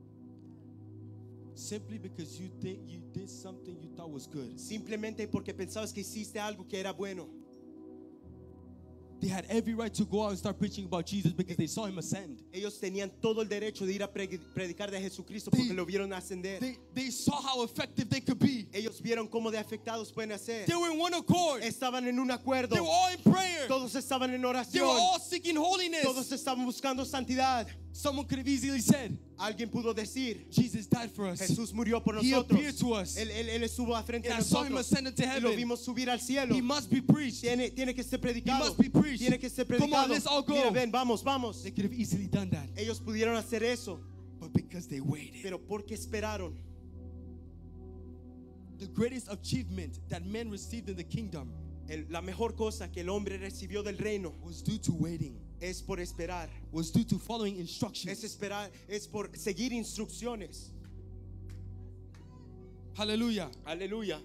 simply because you think you did something you thought was good.
Simplemente porque pensabas que hiciste algo que era bueno.
They had every right to go out and start preaching about Jesus because they saw him ascend.
Ellos tenían todo el derecho de ir a pre- predicar de Jesucristo porque
They-
lo vieron ascender.
They, they saw how effective they could be.
Ellos vieron cómo de afectados pueden hacer.
They were in one accord.
Estaban en un acuerdo.
They were all in prayer.
Todos estaban en
They were
oración.
all seeking holiness.
Todos estaban buscando santidad.
Someone could have easily said,
Alguien pudo decir,
Jesus died for us.
Jesús murió por
He
nosotros.
appeared to us.
Él, él, él estuvo a frente
And
de
I saw him
nosotros.
ascend into
Y lo
heaven.
vimos subir al cielo.
He must be preached.
Tiene, tiene que ser
He
predicado.
must be preached.
Tiene que ser
Come on,
predicado.
let's all go.
Mira, ven, vamos, vamos.
They could have easily done that.
Ellos pudieron hacer eso,
But because they waited.
pero porque esperaron.
The greatest achievement that men received in the kingdom
El- la mejor cosa que el hombre recibió del reino
was due to waiting,
es por esperar.
was due to following
Es
instructions.
esperar, es por seguir instrucciones.
Hallelujah.
Aleluya.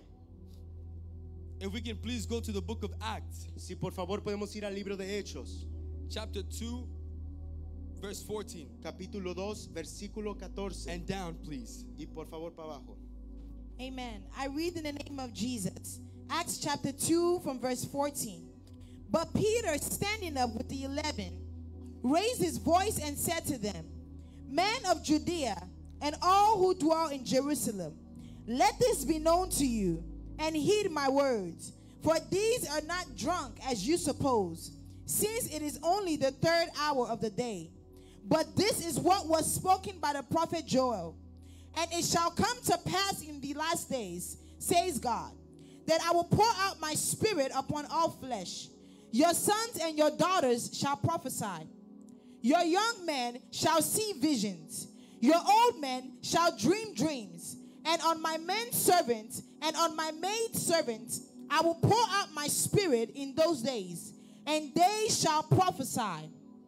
If we can please go to the book of Acts,
Si por favor podemos ir al libro de Hechos,
chapter two, verse fourteen.
capítulo dos, versículo catorce.
And down, please.
Y por favor para abajo.
Amen. I read in the name of Jesus. Acts chapter two from verse fourteen. But Peter, standing up with the eleven, raised his voice and said to them, Men of Judea and all who dwell in Jerusalem, let this be known to you, and heed my words. For these are not drunk as you suppose, since it is only the third hour of the day. But this is what was spoken by the prophet Joel. And it shall come to pass in the last days, says God, that I will pour out my spirit upon all flesh. Your sons and your daughters shall prophesy. Your young men shall see visions. Your old men shall dream dreams. And on my men servants and on my maid servants I will pour out my spirit in those days, and they shall prophesy.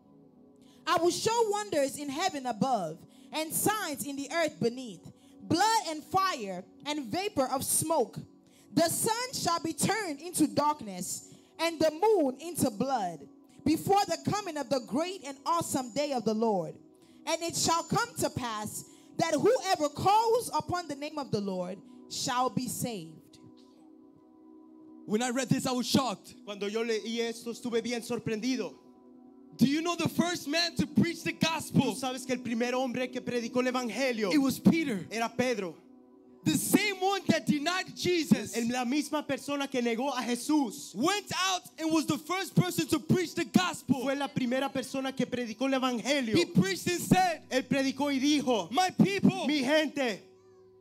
I will show wonders in heaven above, and signs in the earth beneath, blood and fire and vapor of smoke. The sun shall be turned into darkness, and the moon into blood, before the coming of the great and awesome day of the Lord. And it shall come to pass that whoever calls upon the name of the Lord shall be saved.
When I read this, I was shocked.
Cuando yo leí esto estuve bien sorprendido.
Do you know the first man to preach the
Tú
gospel?
sabes que el primer hombre que predicó el evangelio
It was Peter.
era Pedro.
The same one that denied Jesus
En la misma persona que negó a Jesús.
went out and was the first person to preach the gospel.
Fue la primera persona que predicó el evangelio.
He preached and said,
Él predicó y dijo,
my people,
mi gente,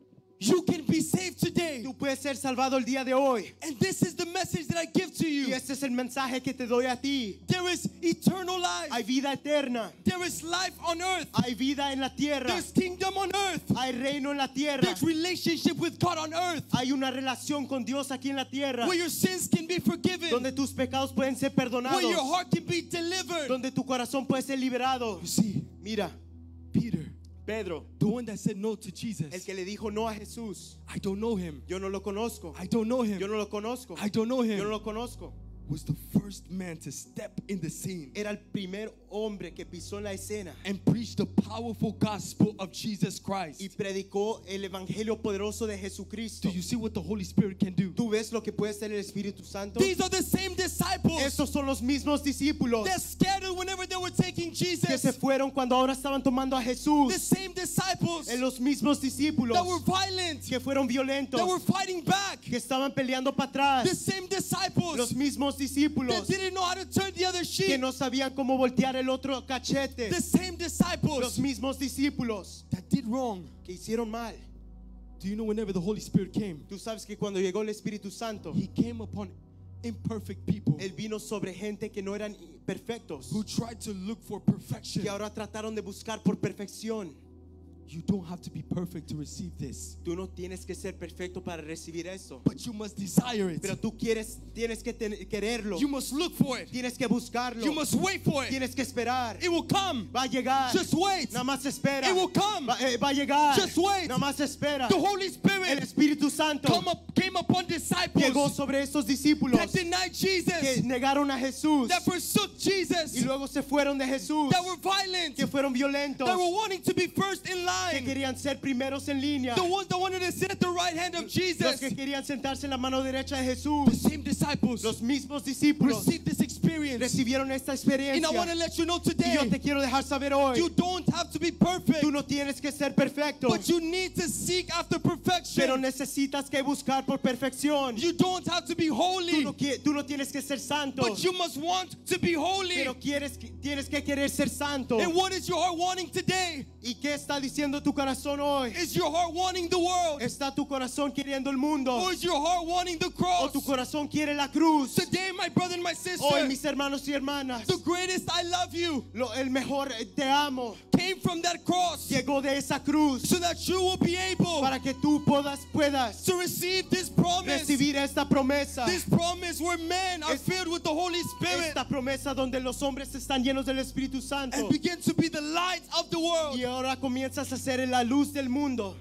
You can be saved today.
Tú puedes ser salvado el día de hoy.
And this is the message that I give to
Y
you.
este es el mensaje que te doy a ti.
There is eternal life.
Hay vida eterna.
There is life on earth.
Hay vida en la tierra.
There's kingdom on earth.
Hay reino en la tierra.
There's relationship with God on earth.
Hay una relación con Dios aquí en la tierra.
Where your sins can be forgiven.
Donde tus pecados pueden ser
Where
perdonados.
your heart can be delivered.
Donde tu corazón puede ser liberado.
You see,
Mira,
Peter,
Pedro,
the one that said no to
el
Jesus.
que le dijo no a Jesús.
I don't know him.
Yo no lo conozco.
I don't know him.
Yo no lo conozco.
I don't know
Yo no
him.
lo conozco.
Was the first man to step in the scene
Era el primer hombre que pisó en la escena
and preach the powerful gospel of Jesus Christ.
y predicó el evangelio poderoso de Jesucristo.
Do you see what the Holy Spirit can do?
¿Tú ves lo que puede hacer el Espíritu Santo?
These are the same disciples
Estos son los mismos discípulos
that scattered whenever they were taking
que se
Jesus.
fueron cuando ahora estaban tomando a Jesús.
The same disciples
En los mismos discípulos
that were violent,
que fueron violentos,
that were fighting back.
que estaban peleando para
The
atrás.
same disciples
Los mismos
that
discípulos
didn't know how to turn the other
que
cheek.
no sabían cómo voltear el otro cachete.
The same
Los
disciples
mismos discípulos
that did wrong.
que hicieron mal.
Do you know whenever the Holy Spirit came,
Tú sabes que cuando llegó el Espíritu Santo,
He came upon imperfect people
Él vino sobre gente que no eran perfectos,
who tried to look for perfection.
que ahora trataron de buscar por perfección.
You don't have to be perfect to receive this,
Tú no tienes que ser perfecto para recibir eso,
but you must desire it.
pero tú quieres, tienes que ten- quererlo,
You must look for it.
tienes que buscarlo,
You must wait for it.
tienes que esperar.
It will come.
Va a llegar.
Just wait.
Nada más espera.
It will come.
Va, eh, va a llegar.
Just wait.
Nada más espera.
The Holy
El
Spirit
Espíritu Santo
come up, came upon
llegó
disciples
sobre estos discípulos
that denied
que
Jesus,
negaron a Jesús
that forsook Jesus,
y luego se fueron de Jesús,
that were violent,
que fueron violentos,
that were wanting to be first in
que
line,
querían ser primeros en línea,
the ones that wanted to sit at the right hand of
los
Jesus.
que querían sentarse en la mano derecha de
The
Jesús.
same disciples
Los mismos discípulos
received this experience.
recibieron esta
And I want to
experiencia.
let you know
Y yo te
today,
quiero dejar saber hoy,
you don't have to be perfect,
tú no tienes que ser perfecto,
but you need to seek after
pero
perfection.
necesitas que buscar por perfección.
You don't have to be
Tú
holy,
no, qui- tú no tienes que ser santo,
but you must want to be holy.
pero quieres, que- tienes que querer ser santo.
And what is your heart wanting today?
¿Y qué está diciendo tu corazón hoy?
Is your heart wanting the world?
¿Está tu corazón queriendo el mundo?
Or is your heart wanting the
¿O
cross?
tu corazón quiere la cruz?
Today, my brother and my sister,
Hoy, mis hermanos y hermanas,
the greatest I love you
lo- el mejor eh, te amo
came from that cross
llegó de esa cruz
so that you will be able
para que tú puedas, puedas
to receive this promise.
recibir esta promesa.
This promise where men are
Es-
filled with the Holy Spirit
Esta promesa donde los hombres están llenos del Espíritu Santo
and begin to be the light of the world.
y ahora comienzas a ser la luz del mundo.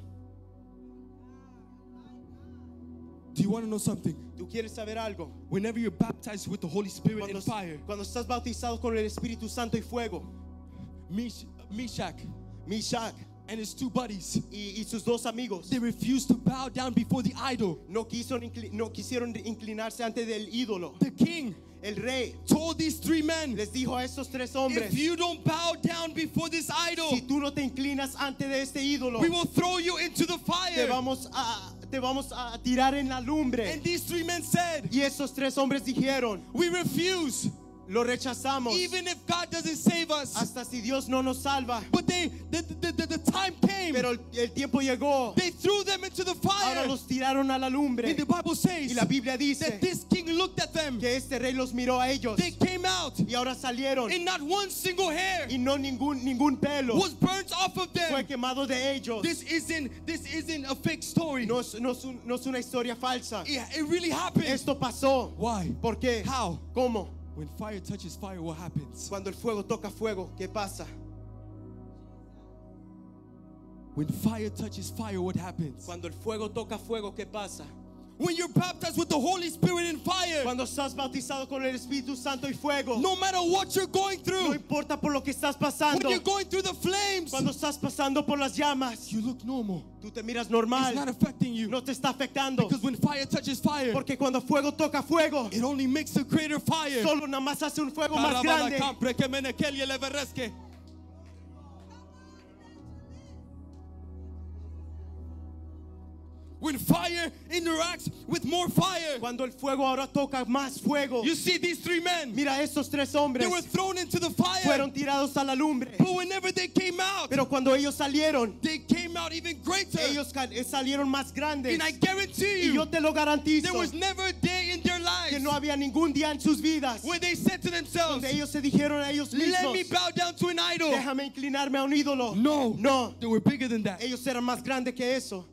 Do you want to know something?
¿Tú quieres saber algo?
Whenever you're baptized with the Holy Spirit
Cuando,
and fire,
cuando estás bautizado con el Espíritu Santo y fuego,
Mesh- Meshach
Mishak
and his two buddies,
y, y sus dos amigos
they refused to bow down before the idol.
no, quiso incli- no quisieron inclinarse ante del ídolo.
The king
El rey
told these three men,
les dijo a estos tres hombres,
if you don't bow down before this idol,
si tú no te inclinas ante de este ídolo,
we will throw you into the
te
fire.
vamos a, te vamos a tirar en la lumbre.
And these three men said,
Y esos tres hombres dijeron,
we refuse,
lo rechazamos,
even if God doesn't save us.
hasta si Dios no nos salva.
But they, the, the, the, the time came,
Pero el, el tiempo llegó,
they threw them into the
ahora
fire.
los tiraron a la lumbre.
And the Bible says
Y la Biblia dice
that this king looked at them.
que este rey los miró a ellos
They came out,
y ahora salieron
and not one single hair
y no ningún, ningún pelo
was burnt off of
fue
them.
quemado de ellos.
This isn't this isn't a fake story.
No es, no es un- no es una historia falsa.
It, it really happened.
Esto pasó.
Why?
¿Por qué?
How?
¿Cómo?
When fire touches fire, what happens?
Cuando el fuego toca fuego, ¿qué pasa?
When fire touches fire, what happens?
Cuando el fuego toca fuego, ¿qué pasa?
When you're baptized with the Holy Spirit and fire,
Cuando estás bautizado con el Espíritu Santo y fuego,
no matter what you're going
no
through,
importa por lo que estás
when
pasando,
you're going through the flames,
cuando estás pasando por las llamas,
you look normal.
tú te miras
It's
normal,
not affecting you.
no te está afectando,
Because when fire touches fire,
porque cuando fuego toca fuego,
it only makes a greater fire.
solo nada más hace un fuego más grande.
When fire interacts with more fire,
Cuando el fuego ahora toca más fuego,
you see these three men,
mira estos tres
they
hombres
were thrown into the fire.
fueron tirados a la lumbre,
But whenever they came out,
pero cuando ellos salieron,
they came came out even greater.
Ellos ca- salieron más grandes.
And I guarantee
Y
you,
yo te lo garantizo
there was never a day in their
que
lives
no había ningún día en sus vidas
where they said to themselves,
donde ellos se dijeron a ellos
let
mismos,
me bow down to an idol.
déjame inclinarme a un ídolo.
No,
No,
they were bigger than that.
ellos eran más grandes que eso.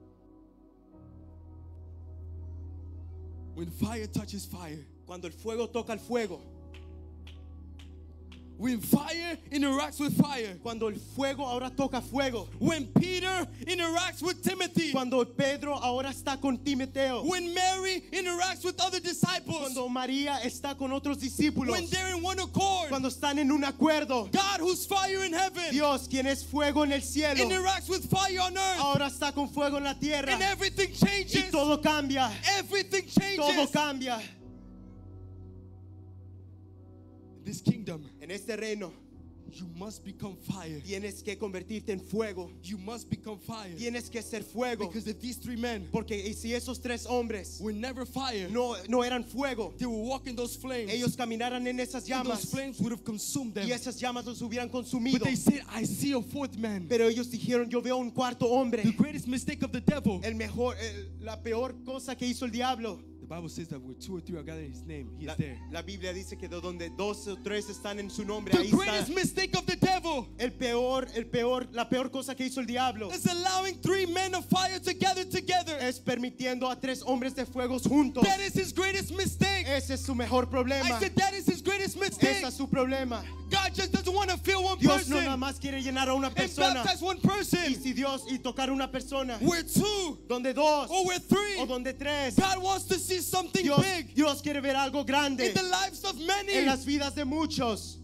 When fire touches fire,
Cuando el fuego toca el fuego,
when fire interacts with fire,
cuando el fuego ahora toca fuego,
when Peter interacts with Timothy,
cuando Pedro ahora está con Timoteo,
when Mary interacts with other disciples,
cuando María está con otros discípulos,
when they're in one accord,
cuando están en un acuerdo,
God, who's fire in heaven,
Dios, quien es fuego en el cielo,
interacts with fire on earth,
ahora está con fuego en la tierra,
and everything
y
changes.
todo cambia,
Everything
todo
changes.
cambia.
This kingdom,
En este reino
you must become fire.
tienes que convertirte en fuego,
You must become fire.
tienes que ser fuego,
Because if these three men
porque si esos tres hombres
were never fire,
no, no eran fuego,
they will walk in those flames.
ellos caminaran en esas
and those
llamas
flames would have consumed them.
y esas llamas los hubieran
But
consumido.
they said, I see a fourth man.
Pero ellos dijeron, yo veo un cuarto hombre.
The greatest mistake of the devil.
El mejor, el- la peor cosa que hizo el diablo.
The Bible says that where two or three are gathered in his name, he
La,
is there.
la Biblia dice que de donde dos o tres están en su nombre,
The
ahí
greatest
está.
mistake of the devil
El peor, el peor, la peor cosa que hizo el diablo
is allowing three men of fire to gather together.
es permitiendo a tres hombres de fuegos juntos.
That is his greatest mistake.
Ese es su mejor problema.
I said that is his greatest mistake.
Ese es su problema.
God just doesn't want to fill one
Dios no
person
nada más quiere llenar a una
and
persona.
baptize one
Y
person.
si Dios y tocar una persona,
We're two
donde dos
or we're three.
o donde tres,
God wants to see something
Dios,
big
Dios quiere ver algo grande
in the lives of many.
en las vidas de muchos.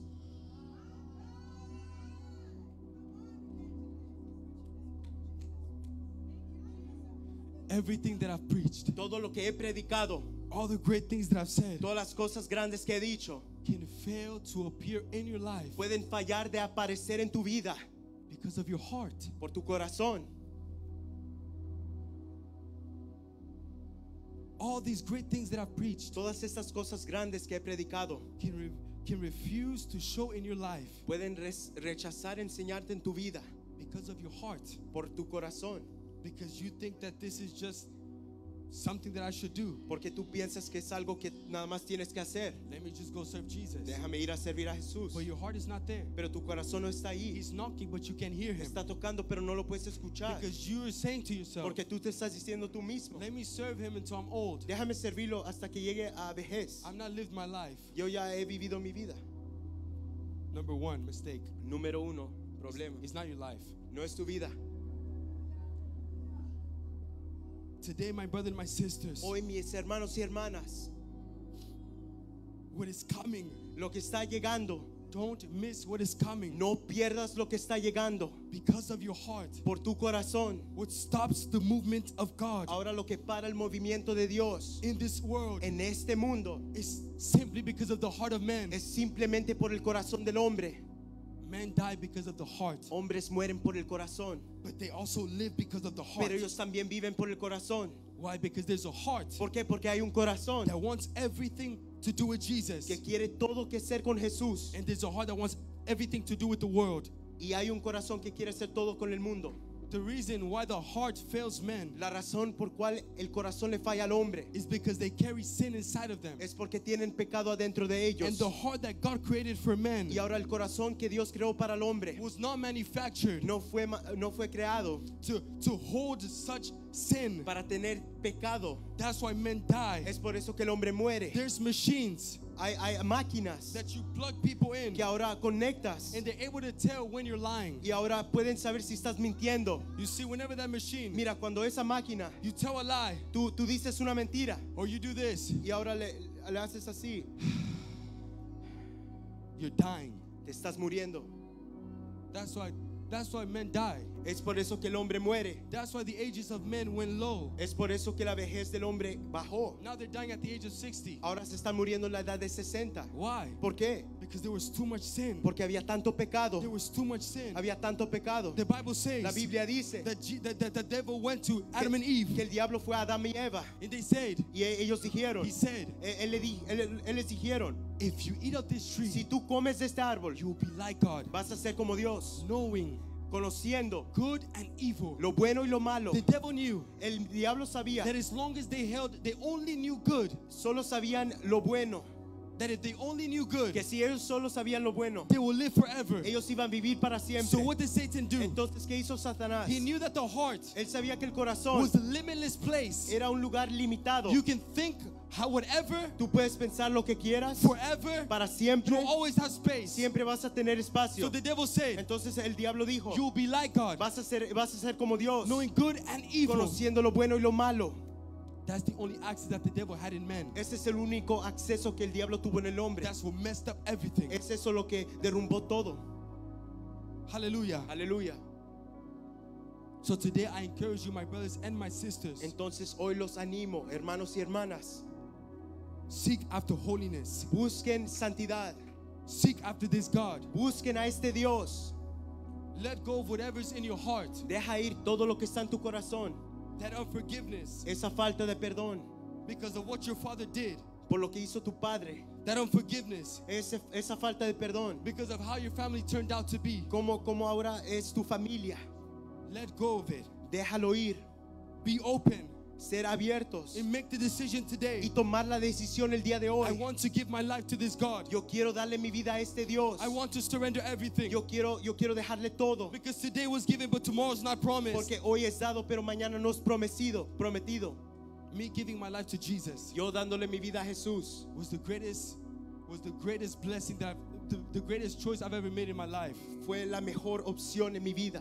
Everything that I've preached,
Todo lo que he predicado,
all the great things that I've said,
todas las cosas grandes que he dicho,
can fail to appear in your life
pueden fallar de aparecer en tu vida
because of your heart.
por tu corazón.
All these great things that I've preached
Todas estas cosas grandes que he predicado
can, re- can refuse to show in your life
pueden res- rechazar enseñarte en tu vida
because of your heart.
por tu corazón,
Because you think that this is just something that I should do.
porque tú piensas que es algo que nada más tienes que hacer.
Let me just go serve Jesus.
Déjame ir a servir a Jesús.
But your heart is not there.
Pero tu corazón no está ahí.
He's knocking, but you can't hear him.
Está tocando, pero no lo puedes escuchar.
Because you are saying to yourself,
Porque tú te estás diciendo tú mismo,
let me serve him until I'm old.
déjame servirlo hasta que llegue a vejez.
I've not lived my life.
Yo ya he vivido mi vida.
Number one, mistake.
Número uno, problema.
It's not your life.
No es tu vida.
Today, my brother and my sisters,
Hoy, mis hermanos y hermanas,
what is coming,
lo que está llegando,
don't miss what is coming.
no pierdas lo que está llegando
Because of your heart,
por tu corazón.
what stops the movement of God
Ahora lo que para el movimiento de Dios
in this world
en este mundo
is simply because of the heart of man.
es simplemente por el corazón del hombre.
Men die because of the heart,
Hombres mueren por el corazón,
but they also live because of the heart.
pero ellos también viven por el corazón.
Why? Because there's a heart
¿Por qué? Porque hay un corazón
that wants everything to do with Jesus,
que quiere todo que ser con Jesús,
and there's a heart that wants everything to do with the world.
y hay un corazón que quiere hacer todo con el mundo.
The reason why the heart fails men
La razón por cual el corazón le falla al hombre
is because they carry sin inside of them.
es porque tienen pecado adentro de
And
ellos.
the heart that God created for men
Y ahora el corazón que Dios creó para el hombre
was not manufactured
no fue, ma- no fue creado
to, to hold such sin.
para tener pecado.
That's why men die.
Es por eso que el hombre muere.
There's machines
Hay, hay máquinas
that you plug people in,
que ahora conectas
and they're able to tell when you're lying.
y ahora pueden saber si estás mintiendo.
You see, whenever that machine,
Mira, cuando esa máquina,
you tell a lie
tú, tú dices una mentira
or you do this,
y ahora le, le haces así,
you're dying.
te estás muriendo.
That's why that's why men die.
Es por eso que el hombre muere.
That's why the ages of men went low.
Es por eso que la vejez del hombre bajó.
Now they're dying at the age of sixty.
Ahora se están muriendo en la edad de sesenta.
Why?
¿Por qué?
Because there was too much sin.
Porque había tanto pecado.
There was too much sin.
Había tanto pecado.
The Bible says
La Biblia dice
that, G- that, that the devil went to
que,
Adam and Eve,
que el diablo fue a Adán y Eva.
and they said,
Y e- ellos dijeron,
he said,
él, él le di- él- él les dijeron,
if you eat of this tree,
si tú comes de este árbol,
you will be like God,
vas a ser como Dios,
knowing
conociendo
good and evil.
lo bueno y lo malo.
The devil knew
El diablo sabía,
that as long as they held, they only knew good.
solo sabían lo bueno,
That if they only knew good,
que si ellos solo sabían lo bueno,
they will live forever.
ellos iban a vivir para siempre.
So what did Satan do?
Entonces, ¿qué hizo Satanás?
He knew that the heart
Él sabía que el corazón
was a limitless place.
era un lugar limitado.
You can think how whatever,
Tú puedes pensar lo que quieras
forever,
para siempre.
you'll always have space.
Siempre vas a tener espacio.
So the devil said,
Entonces el diablo dijo,
you'll be like God,
vas a ser, vas a ser como Dios,
knowing good and evil.
conociendo lo bueno y lo malo.
That's the only access that the devil had in men.
Ese es el único acceso que el diablo tuvo en el hombre.
That's what messed up everything.
Es eso lo que derrumbó todo.
Hallelujah.
Aleluya.
So today I encourage you, my brothers and my sisters,
Entonces hoy los animo, hermanos y hermanas,
seek after holiness.
busquen santidad,
Seek after this God.
busquen a este Dios.
Let go of whatever's in your heart.
Deja ir todo lo que está en tu corazón,
That unforgiveness
esa falta de perdón
because of what your father did.
por lo que hizo tu padre,
That unforgiveness
ese- esa falta de perdón,
because of how your family turned out to be.
como, como ahora es tu familia.
Let go of it.
Déjalo ir,
Be open
ser abiertos
and make the decision
y
today.
tomar la decisión el día de
I
hoy.
want to give my life to this God.
Yo quiero darle mi vida a este Dios.
I want to surrender everything.
Yo quiero, yo quiero dejarle todo.
Because today was given, but tomorrow's not promised.
Porque hoy es dado, pero mañana no es prometido, prometido.
Me giving my life to Jesus
Yo dándole mi vida a Jesús
was the greatest, was the greatest blessing that I've, the, the greatest choice I've ever made in my life.
fue la mejor opción en mi vida.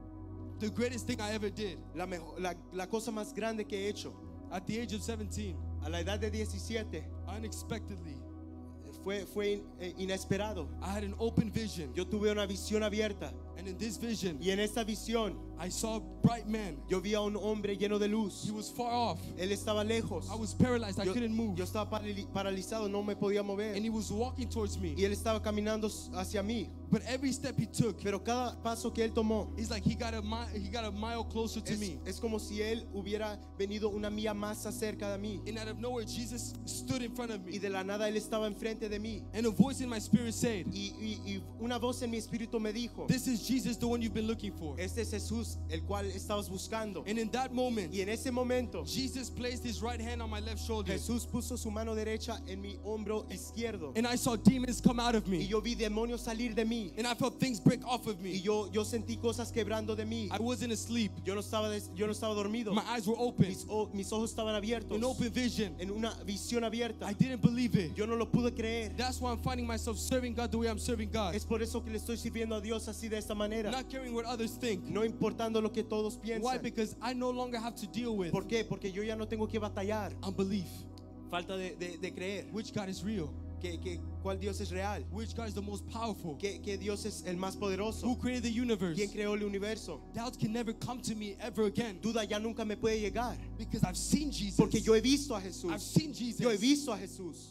The greatest thing I ever did.
La, mejor, la, la cosa más grande que he hecho.
At the age of seventeen,
A la edad de diecisiete
unexpectedly,
fue, fue in- eh, inesperado.
I had an open vision.
Yo tuve una visión abierta
And in this vision,
y en esta visión
I saw a bright man.
yo vi a un hombre lleno de luz.
He was far off.
Él estaba lejos.
I was paralyzed. I
Yo,
couldn't move.
yo estaba parali- paralizado, no me podía mover.
And he was walking towards me.
Y él estaba caminando hacia mí.
But every step he took,
Pero cada paso que él tomó
it's like he got a mile, he got a mile closer to
es,
me.
es como si él hubiera venido una milla más cerca de mí.
And out of nowhere, Jesus stood in front of
Y
me.
de la nada él estaba enfrente de mí.
And a voice in my spirit said,
Y, y- y una voz en mi espíritu me dijo,
"This is Jesus, the one you've been looking for."
este es Jesús, el cual estabas buscando.
And in that moment,
Y en ese momento
Jesus placed his right hand on my left shoulder.
Jesús puso su mano derecha en mi hombro izquierdo.
And I saw demons come out of
Y
me.
yo vi demonios salir de mí.
And I felt things break off of
Y
me.
yo, yo sentí cosas quebrando de mí.
I wasn't asleep.
Yo no estaba, des- yo no estaba dormido.
My eyes were open.
Mis, o- mis ojos estaban abiertos.
An open vision.
En una visión abierta.
I didn't believe it.
Yo no lo pude creer.
That's why I'm finding myself serving God the way I'm serving God.
Es por eso que le estoy sirviendo a Dios así de esta manera.
Not caring what others think.
No importando lo que todos
Why?
piensan.
Because I no longer have to deal with
¿Por qué? Porque yo ya no tengo que batallar.
unbelief.
Falta de, de- de creer.
Which God is real?
Que, que, ¿Cuál Dios es real?
Which God is the most powerful?
Que, que Dios es el más poderoso.
Who created the universe?
¿Quién creó el universo?
Doubt can never come to me ever again
Duda ya nunca me puede llegar.
because I've seen Jesus.
Porque yo he visto a
I've
Jesús.
seen Jesus.
Yo he visto a Jesús.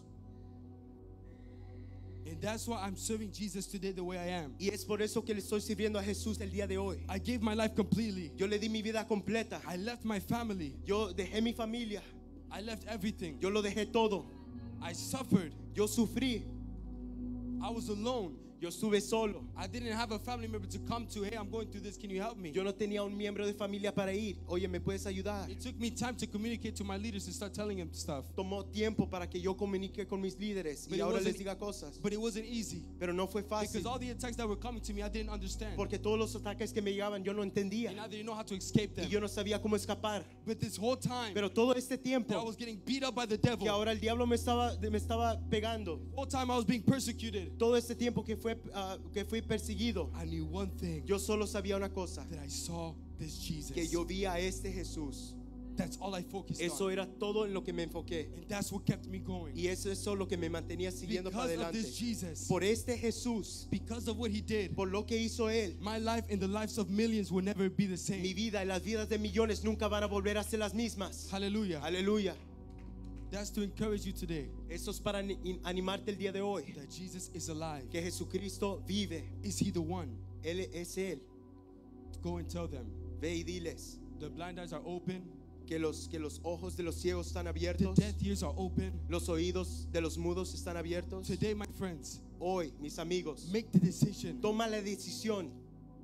And that's why I'm serving Jesus today the way I am.
Y es por eso que le estoy sirviendo a Jesús el día de hoy.
I gave my life completely.
Yo le di mi vida completa.
I left my family.
Yo dejé mi familia.
I left everything.
Yo lo dejé todo.
I suffered.
Yo sufrí.
I was alone.
Yo estuve solo.
I didn't have a family member to come to. Hey, I'm going through this. Can you help me?
Yo no tenía un miembro de familia para ir. Oye, ¿me puedes ayudar?
It took me time to communicate to my leaders and start telling them stuff.
Tomó tiempo para que yo comunique con mis líderes
But
y
it
ahora les
wasn't-
diga cosas.
But it wasn't easy
Pero no fue
because
fácil.
all the attacks that were coming to me, I didn't understand.
Porque todos los ataques que me llegaban yo no entendía.
And I didn't know how to escape
Y
them.
yo no sabía cómo escapar.
But this whole time
Pero todo este
that I
tiempo
was getting beat up by the
que
devil,
ahora el diablo me estaba, me estaba pegando.
whole time I was being persecuted,
Todo este tiempo que, fue, ah, que fui perseguido.
I knew one thing,
Yo solo sabía una cosa.
that I saw this Jesus.
Que yo vi a este Jesús.
That's all I focused
Eso
on.
era todo en lo que me enfoqué.
And that's what kept me going.
Y eso es lo que me mantenía siguiendo para
Because of
adelante.
this Jesus,
Por este Jesús,
because of what he did,
por lo que hizo Él,
my life and the lives of millions will never be the
mi
same.
vida y las vidas de millones nunca van a volver a ser las mismas.
Hallelujah.
Aleluya.
That's to encourage you today
Eso es para ani- animarte el día de hoy.
that Jesus is alive.
Que Jesucristo vive.
Is he the one?
Él es Él.
Go and tell them.
Ve y diles
The blind eyes are open,
que los, que los ojos de los ciegos están
the
abiertos.
deaf ears are open.
Los oídos de los mudos están abiertos.
Today, my friends,
Hoy, mis amigos,
make the decision
toma la decisión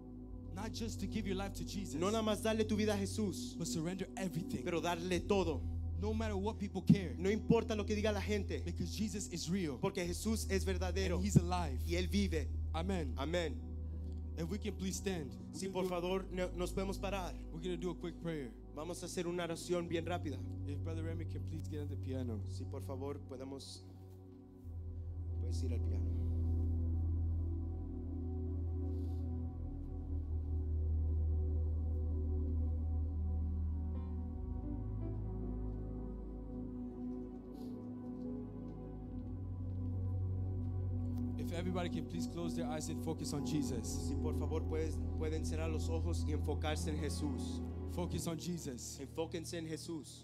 Not just to give your life to Jesus,
No nada más darle tu vida a Jesús,
but surrender everything.
pero darle todo.
No matter what people care,
No importa lo que diga la gente,
because Jesus is real
porque Jesús es verdadero
and He's alive.
y Él vive.
Amen.
Amén.
If we can please stand,
Si
we're
por
gonna do-
favor no- nos podemos parar.
we're going to do a quick prayer.
Vamos a hacer una oración bien rápida.
If Brother Remy can please get on the piano.
Si por favor podemos, puedes ir al piano.
If everybody can please close their eyes and focus on Jesus.
Si por favor puedes, pueden cerrar los ojos y enfocarse en Jesús.
Focus on Jesus.
Enfóquense en Jesús.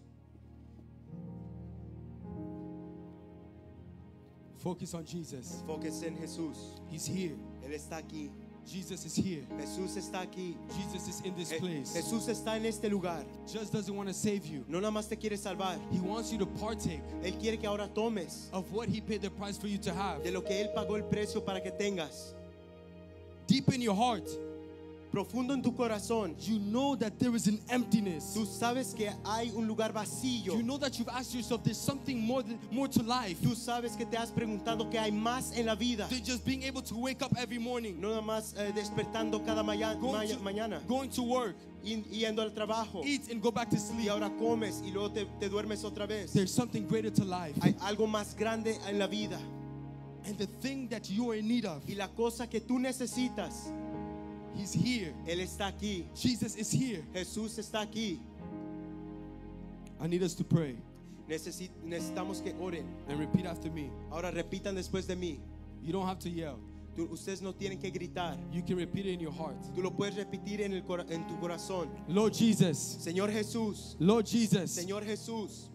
Focus on Jesus.
Enfóquense en Jesús.
He's here.
Él está aquí.
Jesus is here.
Jesús está aquí.
Jesus is in this
Eh,
place.
Jesús está en este lugar.
Just doesn't want to save you.
No nada más te quiere salvar.
He wants you to partake
Él quiere que ahora tomes
of what He paid the price for you to have.
de lo que Él pagó el precio para que tengas.
Deep in your heart,
Profundo en tu corazón.
you know that there is an emptiness.
Tú sabes que hay un lugar vacío.
You know that you've asked yourself, there's something more than, more to life
Tú sabes que te has preguntado que hay más en la vida.
than just being able to wake up every morning,
No nada más eh, despertando cada maya-
going
maya-
to,
mañana,
going to work,
y- yendo al trabajo.
eat and go back to
Y
sleep.
ahora comes y luego te, te duermes otra vez.
There's something greater to life.
Hay algo más grande en la vida.
And the thing that you are in need of,
Y la cosa que tú necesitas,
He's here.
Él está aquí.
Jesus is here.
Jesús está aquí.
I need us to pray
Necesi- necesitamos que oren.
and repeat after me.
Ahora repitan después de mí.
You don't have to yell.
Tú- ustedes no tienen que gritar.
You can repeat it in your heart.
Tú lo puedes repetir en, el cora- en tu corazón.
Lord Jesus.
Señor Jesús.
Lord Jesus.
Señor Jesús.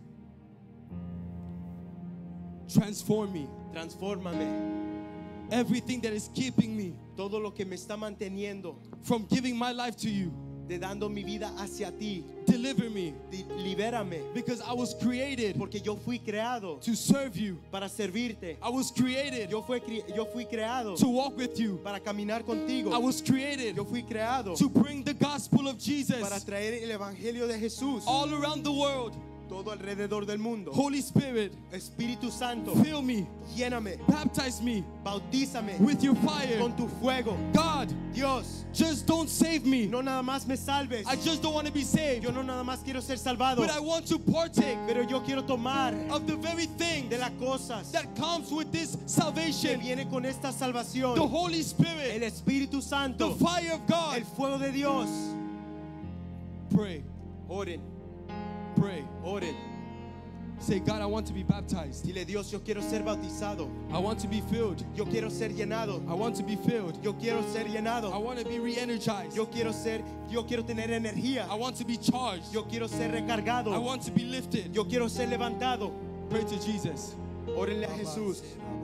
Transform me.
Transfórmame.
Everything that is keeping me
Todo lo que me está manteniendo
from giving my life to you,
de dando mi vida hacia ti.
deliver me.
Di- Libérame.
Because I was created
Porque yo fui creado
to serve you.
para servirte.
I was created
Yo fui, cri- yo fui creado
to walk with you.
para caminar contigo.
I was created
Yo fui creado
to bring the gospel of
para
Jesus
traer el evangelio de Jesús
all around the world.
todo alrededor del mundo.
Holy Spirit,
Espíritu Santo,
fill me,
lléname,
baptize me
bautízame
with your fire.
con tu fuego.
God,
Dios,
just don't save me.
no nada más me salves.
I just don't want to be saved,
Yo no nada más quiero ser salvado,
but I want to partake
pero yo quiero tomar
of the very thing
de las cosas
that comes with this
que
salvation.
viene con esta salvación.
The Holy
El
Spirit,
Espíritu
the
Santo,
fire of God.
el fuego de Dios.
Pray,
Oren,
pray.
oren.
Say, God, I want to be baptized.
Dile, Dios, yo quiero ser bautizado.
I want to be filled.
Yo quiero ser llenado.
I want to be filled.
Yo quiero ser
I
llenado.
want to be re-energized.
Yo quiero ser, yo quiero tener energía.
I want to be charged.
Yo quiero ser
I
recargado.
want to be lifted.
Yo quiero ser levantado.
Pray to Jesus.
Órenle a Jesús.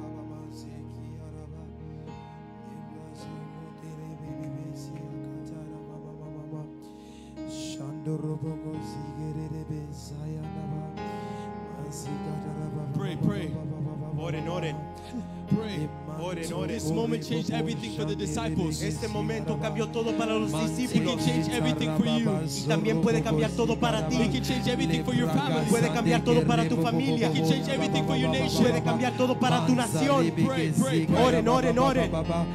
Pray, pray.
Oren, oren.
Pray.
Oren, oren.
This moment changed everything for the disciples. It
Este momento cambió todo para los
can
discípulos.
change everything for you.
Y también puede cambiar todo para
It
ti.
can change everything for your family.
Puede cambiar todo para tu familia.
It can change everything for your nation.
Puede cambiar todo para tu nación.
Pray, pray, pray.
Oren, oren, oren.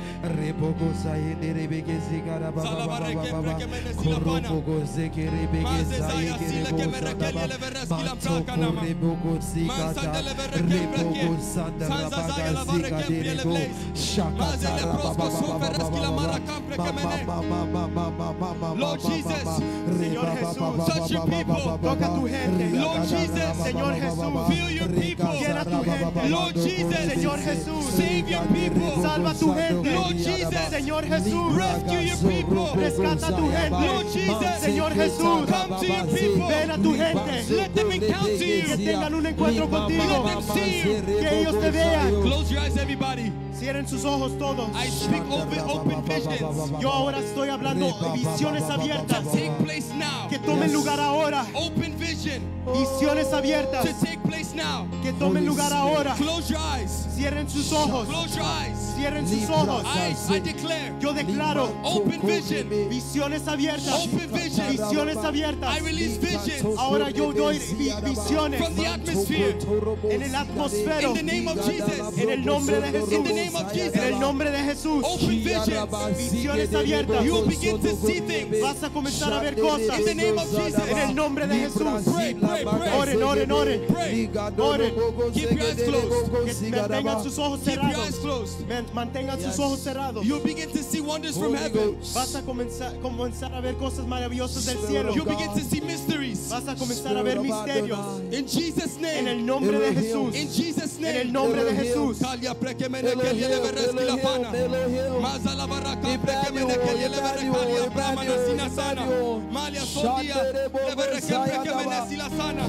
Lord Jesus,
Señor Jesús,
touch your people.
toca tu gente.
Lord Jesus,
Señor Jesús,
fill your people.
llena tu gente.
Lord Jesus,
Señor Jesús,
save your people.
salva tu gente.
Lord Jesus,
Señor Jesús,
rescue your people.
rescata tu gente.
Lord Jesus,
Señor Jesús,
come to your people.
ven a tu gente.
Let them encounter
Que
you.
tengan un encuentro contigo.
Let them see you.
Que ellos te vean.
Close your eyes, everybody.
Cierren sus ojos todos.
I speak open, open visions
Yo ahora estoy hablando de visiones abiertas.
to take place now.
Que tomen lugar ahora.
Open vision
Visiones abiertas
to take place place now.
que tomen lugar ahora.
Close your eyes.
Cierren sus ojos.
Close your eyes.
Cierren sus ojos.
I, I declare
Yo declaro
open vision.
visiones abiertas.
Open vision.
Visiones abiertas.
I release visions
Ahora yo doy vi- visiones
from the atmosphere.
en el atmosfero.
In the name of Jesus.
En el nombre de Jesús.
In the name of Jesus.
En el nombre de Jesús.
Open visions.
Visiones abiertas.
You will begin to see things.
Vas a comenzar a ver cosas.
In the name of Jesus.
En el nombre de Jesús.
Pray, pray, pray.
Oren, oren, oren.
Pray.
Oren.
Keep your eyes closed.
Que mantengan sus ojos
Keep your eyes
cerrados.
closed.
Man- Mantengan sus ojos cerrados.
You'll begin to see wonders from heaven.
Vas a comenzar, comenzar a ver cosas maravillosas del cielo.
You'll begin to see mysteries.
Vas a comenzar a ver misterios.
In Jesus'
En el
name.
nombre de Jesús.
In Jesus'
En el
name.
nombre de Jesús.
Kalia prekemene kelyele vereski la pana. Maza la baraka prekemene kelyele verekalia bramana sina sana. Malia sondia levereke prekemene sila sana.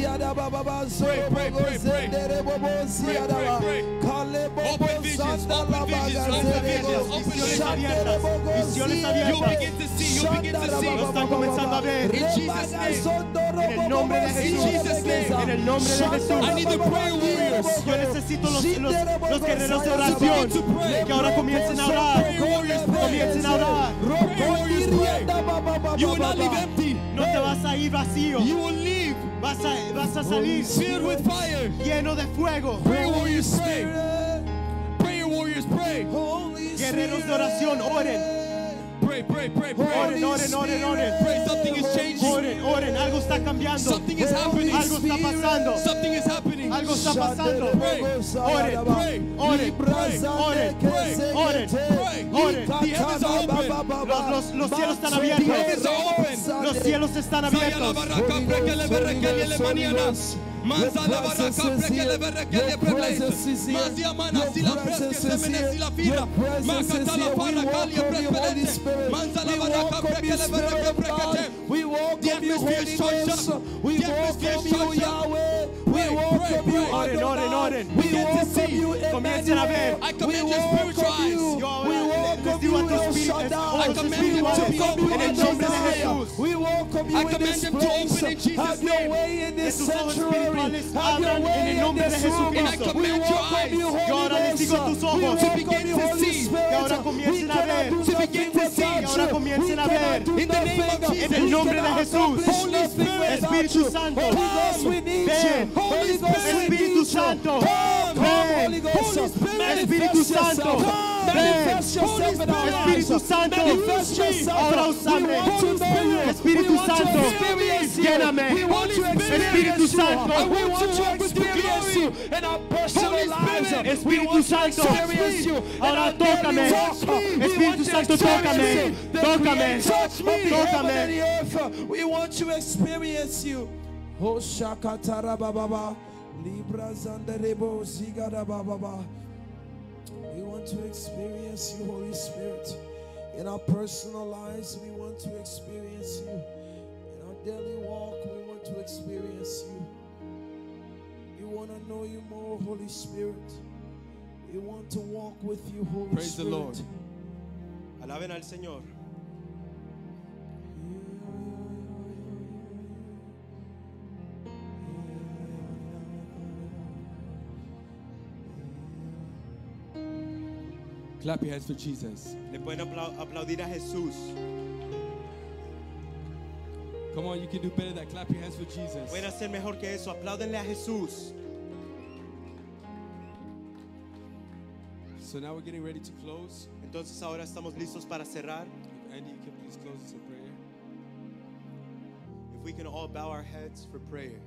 Pray, pray, pray, pray. Pray, pray, pray. Open visions, open visions, open visions, open
Visiones
visions.
abiertas. Visiones
You
abiertas.
begin to see, you begin to
Lo
see.
están comenzando a ver.
In Jesus' name.
En el nombre de
In
Jesús.
Jesus' name.
En el nombre de Jesús.
I need the prayer warriors.
Yo necesito los, los, los guerreros de oración que ahora comiencen a orar.
Prayer warriors, pray.
Comiencen a orar.
Prayer warriors, pray. You will not live empty.
No te vas a ir vacío.
You will leave
Vas a, vas a salir
filled with fire.
lleno de fuego.
Prayer warriors, pray. Prayer warriors, pray.
Guerreros de oración, oren.
Pray, pray, pray, pray.
Oren, oren, oren, oren.
Pray, something is changing.
Oren, oren. Algo está cambiando.
Something is happening.
Algo está pasando.
Something is happening.
Algo está pasando.
Pray.
Oren,
Pray.
oren, oren,
Pray.
oren,
Pray.
oren.
The heavens are open.
Los, los, los cielos están
The heavens
abiertos.
are open.
Los cielos están
Saya la
abiertos.
baraka prekele berekele maniana. Manza la baraka prekele berekele preplace. Mazia mana sila preske semene sila fira. Makata la para kalia prespelete. Manza la baraka prekele bereke prekete. The atmosphere is charged up. The atmosphere is charged up. Pray, pray, pray.
Oren, oren, oren.
Begin to see.
Comiencen a ver.
I command your spiritual eyes.
Yo ahora les digo a tus espíritus,
I command them to be open
en el
in
nombre de
Jesus' name.
Jesús.
I command them to open in Jesus' name.
Que tus ojos espirituales abran en el nombre de
And I
Jesucristo.
command your eyes
Yo ahora les digo a tus ojos
to begin to see.
que ahora comiencen a ver.
To begin to see.
Que ahora comiencen a ver.
In the name of
En
Jesus.
el nombre de Jesús.
Holy Spirit.
Espíritu Santo. Ven.
Holy Spirit.
Espíritu Santo. Ven. Espíritu Santo. Ven. Espíritu Santo. Ahora úsame. Espíritu Santo. Lléname. Espíritu Santo. Espíritu Santo. Ahora tócame. Espíritu Santo, tócame. Tócame. Tócame.
We want to experience you. Oh Shakatara Baba. Libra Zandarebo Zigada Baba. We want to experience you, Holy Spirit. In our personal lives, we want to experience you. In our daily walk, we want to experience you. We want to know you more, Holy Spirit. We want to walk with you, Holy
Praise the
Spirit.
Lord.
Alaben al Señor.
Clap your hands for Jesus.
Le pueden apla- aplaudir a Jesús.
Come on, you can do better than that. Clap your hands for Jesus.
Pueden hacer mejor que eso. Apláudenle a Jesús.
So now we're getting ready to close.
Entonces ahora estamos listos para cerrar.
Andy, you can please close us in prayer.
If we can all bow our heads for prayer.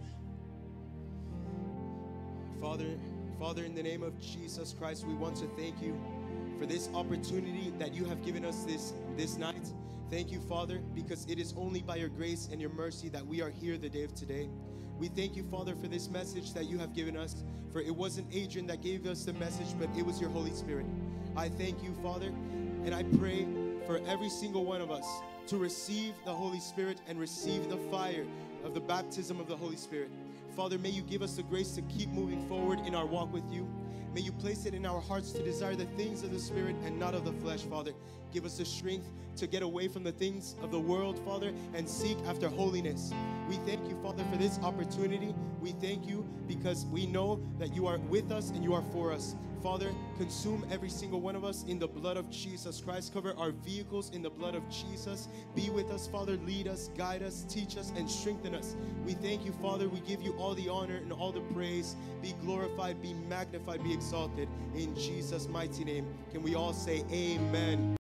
Father, Father, in the name of Jesus Christ, we want to thank you for this opportunity that you have given us this, this night. Thank you, Father, because it is only by your grace and your mercy that we are here the day of today. We thank you, Father, for this message that you have given us. For it wasn't Adrian that gave us the message, but it was your Holy Spirit. I thank you, Father, and I pray for every single one of us to receive the Holy Spirit and receive the fire of the baptism of the Holy Spirit. Father, may you give us the grace to keep moving forward in our walk with you. May you place it in our hearts to desire the things of the Spirit and not of the flesh, Father. Give us the strength to get away from the things of the world, Father, and seek after holiness. We thank you, Father, for this opportunity. We thank you because we know that you are with us and you are for us. Father, consume every single one of us in the blood of Jesus Christ. Cover our vehicles in the blood of Jesus. Be with us, Father. Lead us, guide us, teach us, and strengthen us. We thank you, Father. We give you all the honor and all the praise. Be glorified, be magnified, be exalted. In Jesus' mighty name, can we all say amen?